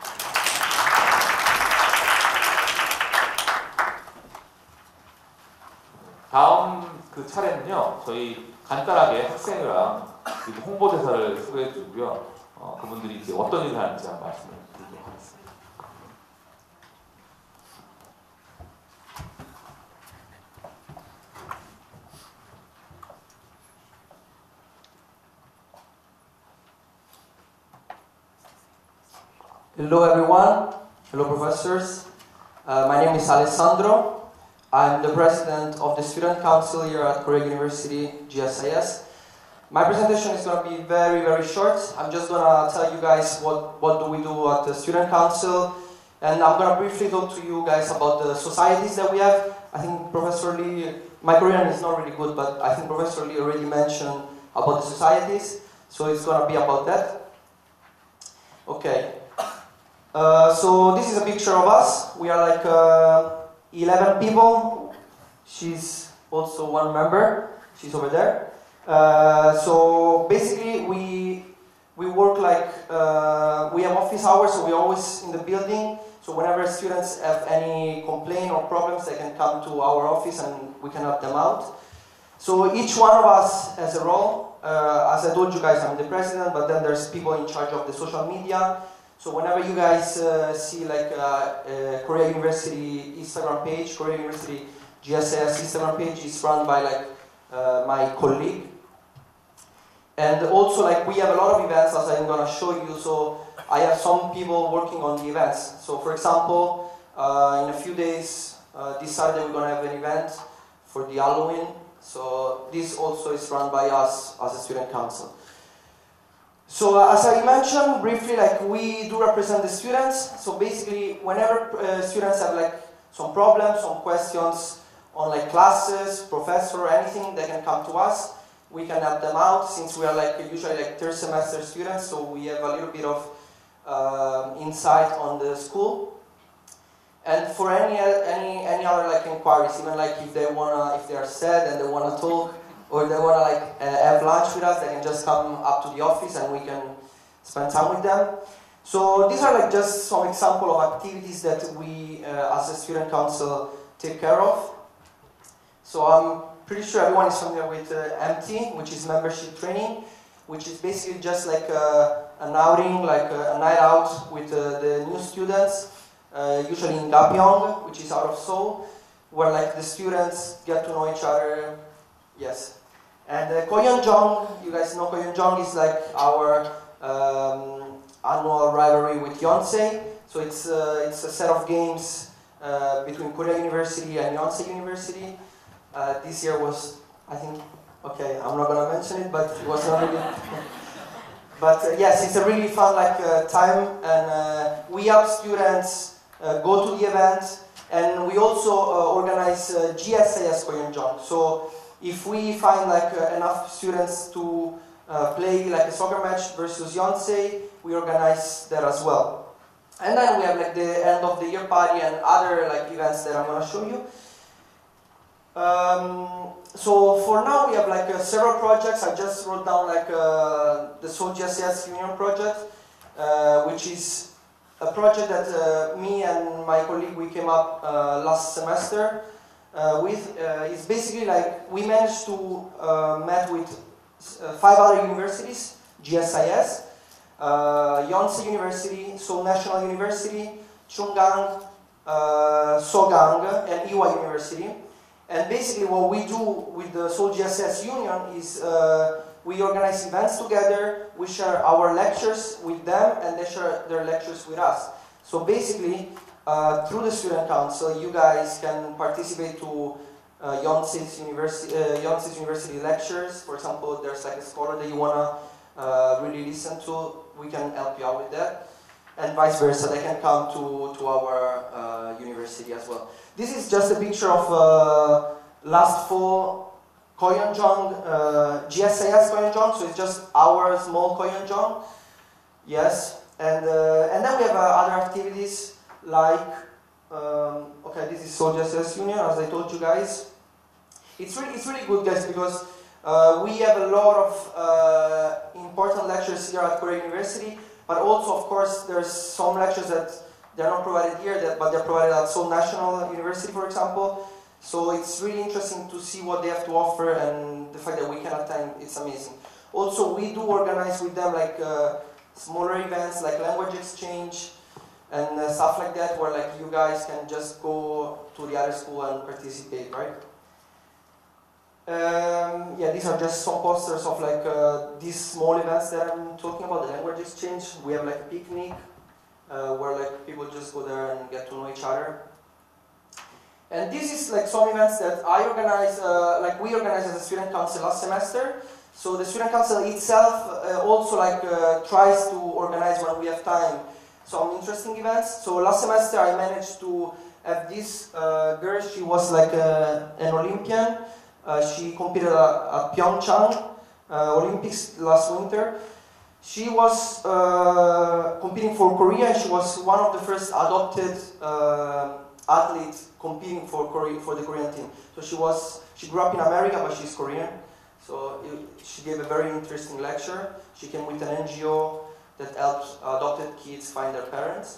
다음 그 차례는요, 저희 간단하게 학생회랑 홍보대사를 소개해 주고요. 어, 그분들이 이제 어떤 일을 하는지 한번 말씀을 드리도록 하겠습니다. Hello everyone, hello professors. Uh, my name is Alessandro. I'm the president of the Student Council here at Korea University, G S I S. My presentation is going to be very, very short. I'm just going to tell you guys what, what do we do at the Student Council, and I'm going to briefly talk to you guys about the societies that we have. I think Professor Lee, my Korean is not really good, but I think Professor Lee already mentioned about the societies, so it's going to be about that. Okay. Uh, so this is a picture of us. We are like uh, eleven people. She's also one member. She's over there. Uh, so basically, we we work like uh, we have office hours, so we're always in the building. So whenever students have any complaint or problems, they can come to our office and we can help them out. So each one of us has a role. Uh, as I told you guys, I'm the president, but then there's people in charge of the social media. So whenever you guys uh, see like uh, uh, Korea University Instagram page, Korea University G S A S Instagram page is run by like uh, my colleague. And also like we have a lot of events, as I'm gonna show you. So I have some people working on the events. So for example, uh, in a few days, uh, this Saturday we're gonna have an event for the Halloween. So this also is run by us as a student council. So uh, as I mentioned briefly, like we do represent the students. So basically, whenever uh, students have like some problems, some questions on like classes, professor, or anything, they can come to us. We can help them out since we are like usually like third semester students, so we have a little bit of uh, insight on the school. And for any any any other like inquiries, even like if they wanna, if they are sad and they wanna talk, or they want to like uh, have lunch with us, they can just come up to the office and we can spend time with them. So these are like just some example of activities that we uh, as a student council take care of. So I'm pretty sure everyone is familiar with uh, M T, which is membership training, which is basically just like a, an outing, like a, a night out with uh, the new students, uh, usually in Gapyeong, which is out of Seoul, where like the students get to know each other. Yes. And uh, Koyeonjong, you guys know Koyeonjong is like our um, annual rivalry with Yonsei. So it's, uh, it's a set of games uh, between Korea University and Yonsei University. Uh, this year was, I think, okay, I'm not going to mention it, but it was not really. But uh, yes, it's a really fun like uh, time, and uh, we help students uh, go to the event, and we also uh, organize uh, G S A S Koyeonjong. So if we find like uh, enough students to uh, play like a soccer match versus Yonsei, we organize that as well. And then we have like the end of the year party and other like events that I'm gonna show you. Um, so for now we have like uh, several projects. I just wrote down like uh, the Seoul G S A S Union project, uh, which is a project that uh, me and my colleague we came up uh, last semester. uh, with uh, is basically like we managed to uh, met with uh, five other universities, G S I S, uh, Yonsei University, Seoul National University, Chunggang, uh, Sogang, and Ewha University. And basically what we do with the Seoul G S I S Union is uh, we organize events together, we share our lectures with them, and they share their lectures with us. So basically, uh, through the Student Council, you guys can participate to uh, Yonsei's University, uh, Yonsei's University lectures. For example, there's like a scholar that you wanna uh, really listen to, we can help you out with that. And vice versa, they can come to, to our uh, university as well. This is just a picture of uh, last fall Koyeonjong, uh, G S I S Koyeonjong, so it's just our small Koyeonjong. Yes, and uh, and then we have uh, other activities like, um, okay, this is Seoul G S I S Union, as I told you guys. It's really, it's really good, guys, because uh, we have a lot of uh, important lectures here at Korea University, but also, of course, there's some lectures that they're not provided here, that, but they're provided at Seoul National University, for example. So it's really interesting to see what they have to offer, and the fact that we can attend, it's amazing. Also, we do organize with them like uh, smaller events, like language exchange, and uh, stuff like that, where like you guys can just go to the other school and participate, right? Um, yeah, these are just some posters of like uh, these small events that I'm talking about, the language exchange. We have like a picnic, uh, where like people just go there and get to know each other. And this is like some events that I organize, uh, like we organized as a student council last semester. So the student council itself uh, also like uh, tries to organize when we have time some interesting events. So last semester I managed to have this uh, girl, she was like a, an Olympian. Uh, she competed at, at Pyeongchang uh, Olympics last winter. She was uh, competing for Korea, and she was one of the first adopted uh, athletes competing for Korea, for the Korean team. So she was, she grew up in America, but she's Korean. So it, she gave a very interesting lecture. She came with an N G O that helps adopted kids find their parents.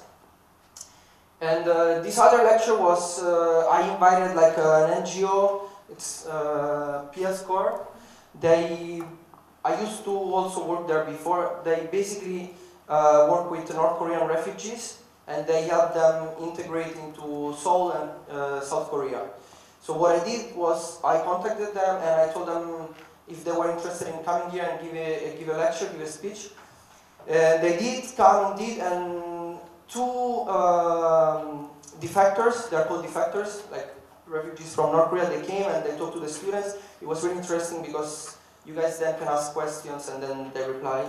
And uh, this other lecture was, uh, I invited like uh, an N G O, it's uh, P S Corps. They, I used to also work there before. They basically uh, work with North Korean refugees, and they help them integrate into Seoul and uh, South Korea. So what I did was I contacted them and I told them if they were interested in coming here and give a, give a lecture, give a speech. And they did come indeed, and two um, defectors, they're called defectors, like refugees from North Korea, they came and they talked to the students. It was really interesting because you guys then can ask questions and then they reply.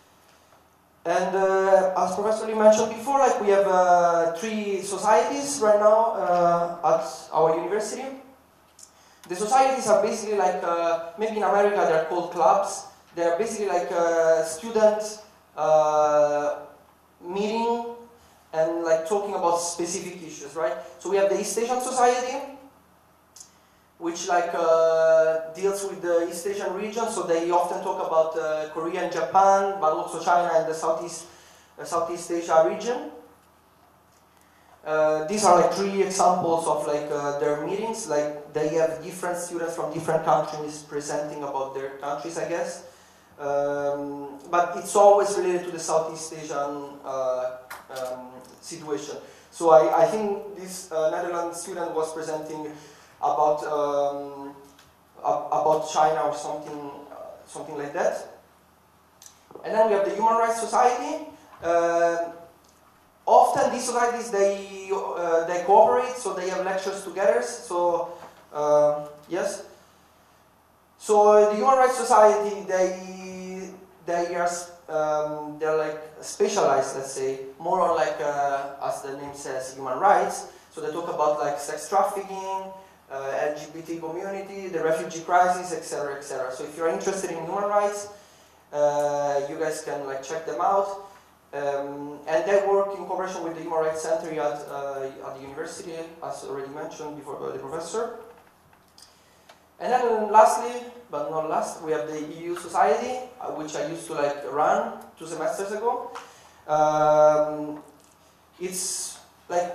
And uh, as Professor Lee mentioned before, like we have uh, three societies right now uh, at our university. The societies are basically like, uh, maybe in America they're called clubs. They're basically like a student uh, meeting and like talking about specific issues, right? So we have the East Asian Society, which like uh, deals with the East Asian region. So they often talk about uh, Korea and Japan, but also China and the Southeast, uh, Southeast Asia region. Uh, these are like three examples of like uh, their meetings. Like they have different students from different countries presenting about their countries, I guess. Um, but it's always related to the Southeast Asian uh, um, situation. So I, I think this uh, Netherlands student was presenting about um, about China or something uh, something like that. And then we have the Human Rights Society. Uh, often these societies they uh, they cooperate, so they have lectures together. So uh, yes. So the Human Rights Society they they are um, they're like specialized, let's say, more on like uh, as the name says, human rights. So they talk about like sex trafficking, Uh, L G B T community, the refugee crisis, et cetera, et cetera. So if you're interested in human rights, uh, you guys can like check them out. Um, and they work in cooperation with the Human Rights Center at, uh, at the university, as already mentioned before by the professor. And then lastly, but not last, we have the E U Society, uh, which I used to like run two semesters ago. Um, it's like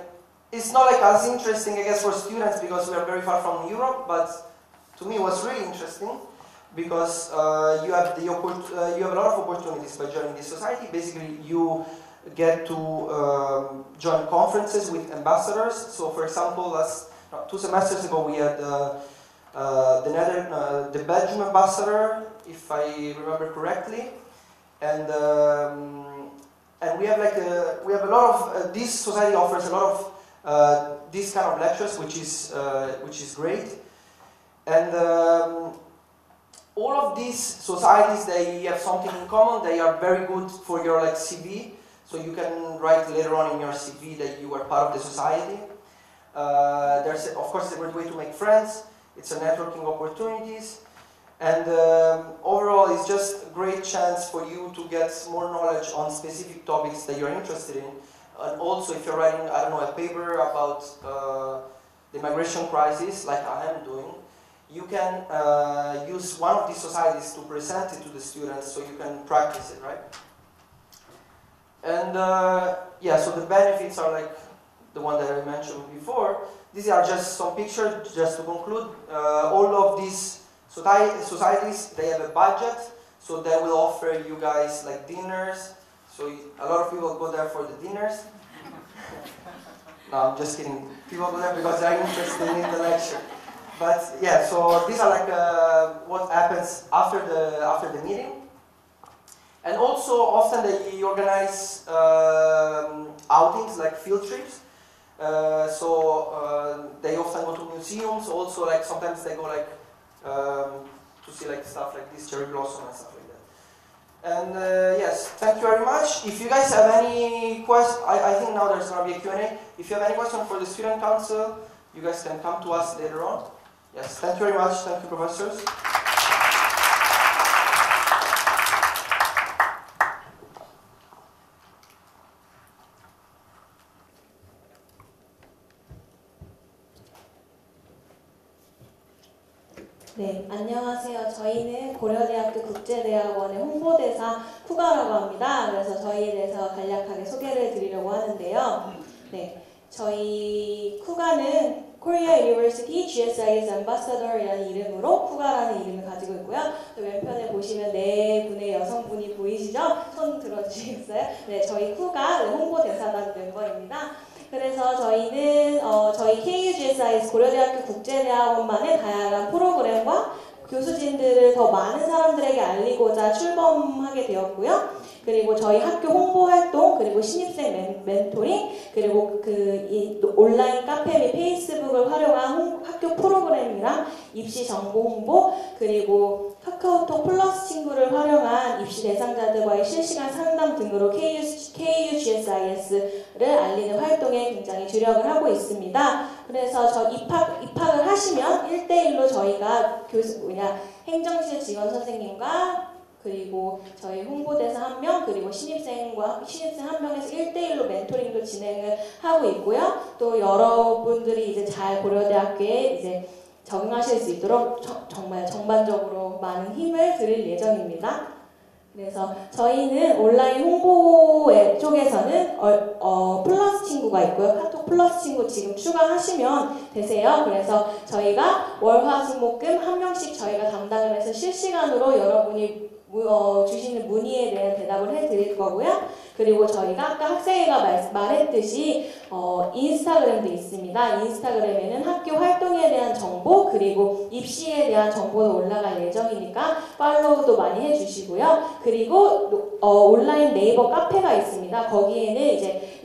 it's not like as interesting, I guess, for students because we are very far from Europe, but to me it was really interesting because uh, you have the uh, you have a lot of opportunities by joining this society. Basically, you get to um, join conferences with ambassadors. So, for example, last no, two semesters ago, we had uh, uh, the Nether, uh, the Belgium ambassador, if I remember correctly, and um, and we have like a, we have a lot of uh, this society offers a lot of uh, these kind of lectures, which is uh, which is great, and. Um, all of these societies, they have something in common. They are very good for your like C V. So you can write later on in your C V that you are part of the society. Uh, there's, of course, a great way to make friends. It's a networking opportunities. And um, overall, it's just a great chance for you to get more knowledge on specific topics that you're interested in. And also, if you're writing, I don't know, a paper about uh, the migration crisis, like I am doing, you can uh, use one of these societies to present it to the students so you can practice it, right? And uh, yeah, so the benefits are like the one that I mentioned before. These are just some pictures, just to conclude. Uh, all of these societies, they have a budget, so they will offer you guys like dinners. So a lot of people go there for the dinners. No, I'm just kidding. People go there because they're interested in the lecture. But yeah, so these are like uh, what happens after the after the meeting. And also, often they organize um, outings like field trips. Uh, so uh, they often go to museums. Also, like sometimes they go like um, to see like stuff like this cherry blossom and stuff like that. And uh, yes, thank you very much. If you guys have any questions, I, I think now there's gonna be a Q and A. If you have any question for the student council, you guys can come to us later on. Yes, thank you very much. Thank you, professors. 네, 안녕하세요. 저희는 고려대학교 국제대학원의 홍보대사 쿠가라고 합니다. 그래서 저희에 대해서 간략하게 소개를 드리려고 하는데요. 네, 저희 쿠가는 Korea University 지 에스 아이 에스 Ambassador이라는 이름으로 쿠가라는 이름을 가지고 있고요. 또 왼편에 보시면 네 분의 여성분이 보이시죠? 손 들어주시겠어요? 네, 저희 쿠가 홍보대사단 멤버입니다. 그래서 저희는 어, 저희 케이유 지 에스 아이 에스 고려대학교 국제대학원만의 다양한 프로그램과 교수진들을 더 많은 사람들에게 알리고자 출범하게 되었고요. 그리고 저희 학교 홍보 활동, 그리고 신입생 멘, 멘토링, 그리고 그 이 온라인 카페 및 페이스북을 활용한 홍, 학교 프로그램이랑 입시 정보 홍보, 그리고 카카오톡 플러스 친구를 활용한 입시 대상자들과의 실시간 상담 등으로 케이유, 케이유 지 에스 아이 에스를 알리는 활동에 굉장히 주력을 하고 있습니다. 그래서 저 입학, 입학을 하시면 일 대일로 저희가 교수, 뭐냐, 행정실 직원 선생님과 그리고 저희 홍보대사 한 명, 그리고 신입생과 신입생 한 명에서 일 대일로 멘토링도 진행을 하고 있고요. 또 여러분들이 이제 잘 고려대학교에 이제 적응하실 수 있도록 저, 정말 전반적으로 많은 힘을 드릴 예정입니다. 그래서 저희는 온라인 홍보 쪽에서는 어, 어, 플러스 친구가 있고요. 카톡 플러스 친구 지금 추가하시면 되세요. 그래서 저희가 월화수목금 한 명씩 저희가 담당을 해서 실시간으로 여러분이 어, 주시는 문의에 대한 대답을 해드릴 거고요. 그리고 저희가 아까 학생회가 말, 말했듯이 어, 인스타그램도 있습니다. 인스타그램에는 학교 활동에 대한 정보, 그리고 입시에 대한 정보도 올라갈 예정이니까 팔로우도 많이 해주시고요. 그리고 어, 온라인 네이버 카페가 있습니다. 거기에는 이제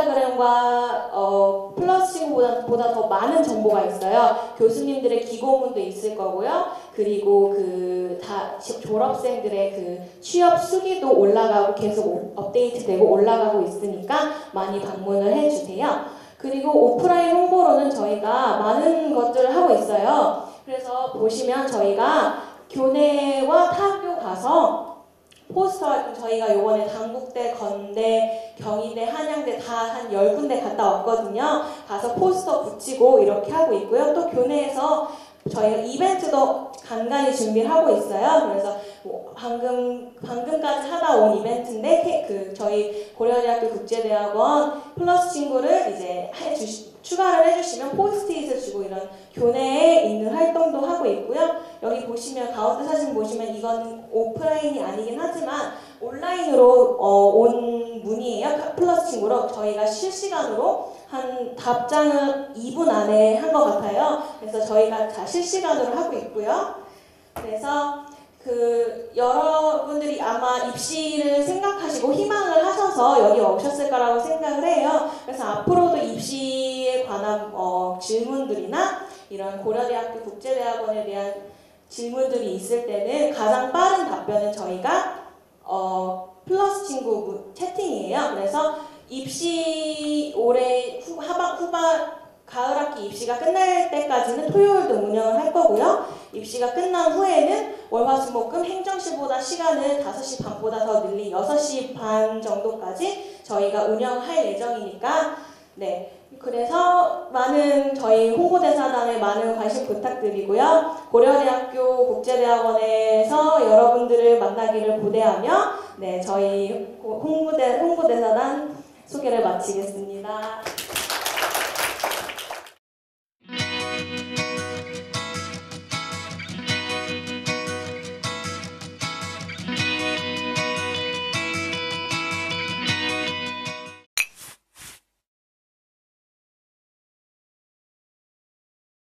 인스타그램과 어, 플러스 친구보다 보다 더 많은 정보가 있어요. 교수님들의 기고문도 있을 거고요. 그리고 그 다 졸업생들의 그 취업 수기도 올라가고 계속 업데이트되고 올라가고 있으니까 많이 방문을 해주세요. 그리고 오프라인 홍보로는 저희가 많은 것들을 하고 있어요. 그래서 보시면 저희가 교내와 타학교 가서 포스터 활동 저희가 요번에 단국대, 건대, 경희대, 한양대 다 한 열 군데 갔다 왔거든요. 가서 포스터 붙이고 이렇게 하고 있고요. 또 교내에서 저희가 이벤트도 간간히 준비를 하고 있어요. 그래서 뭐 방금 방금까지 하다 온 이벤트인데 그 저희 고려대학교 국제대학원 플러스 친구를 이제 해주시 추가를 해주시면 포스트잇을 주고 이런 교내에 있는 활동도 하고 있고요. 여기 보시면 가운데 사진 보시면 이건 오프라인이 아니긴 하지만 온라인으로 어, 온 문의예요. 플러스 친구로 저희가 실시간으로 한 답장을 이 분 안에 한 것 같아요. 그래서 저희가 다 실시간으로 하고 있고요. 그래서 그 여러분들이 아마 입시를 생각하시고 희망을 하셔서 여기 오셨을 거라고 생각을 해요. 그래서 앞으로도 입시에 관한 어, 질문들이나 이런 고려대학교 국제대학원에 대한 질문들이 있을 때는 가장 빠른 답변은 저희가 어, 플러스 친구 채팅이에요. 그래서 입시 올해 후, 하반 후반 가을 학기 입시가 끝날 때까지는 토요일도 운영을 할 거고요. 입시가 끝난 후에는 월화수목금 행정시보다 시간을 다섯 시 반보다 더 늘린 여섯 시 반 정도까지 저희가 운영할 예정이니까 네. 그래서 많은 저희 홍보대사단에 많은 관심 부탁드리고요. 고려대학교 국제대학원에서 여러분들을 만나기를 고대하며 네, 저희 홍보대, 홍보대사단 소개를 마치겠습니다.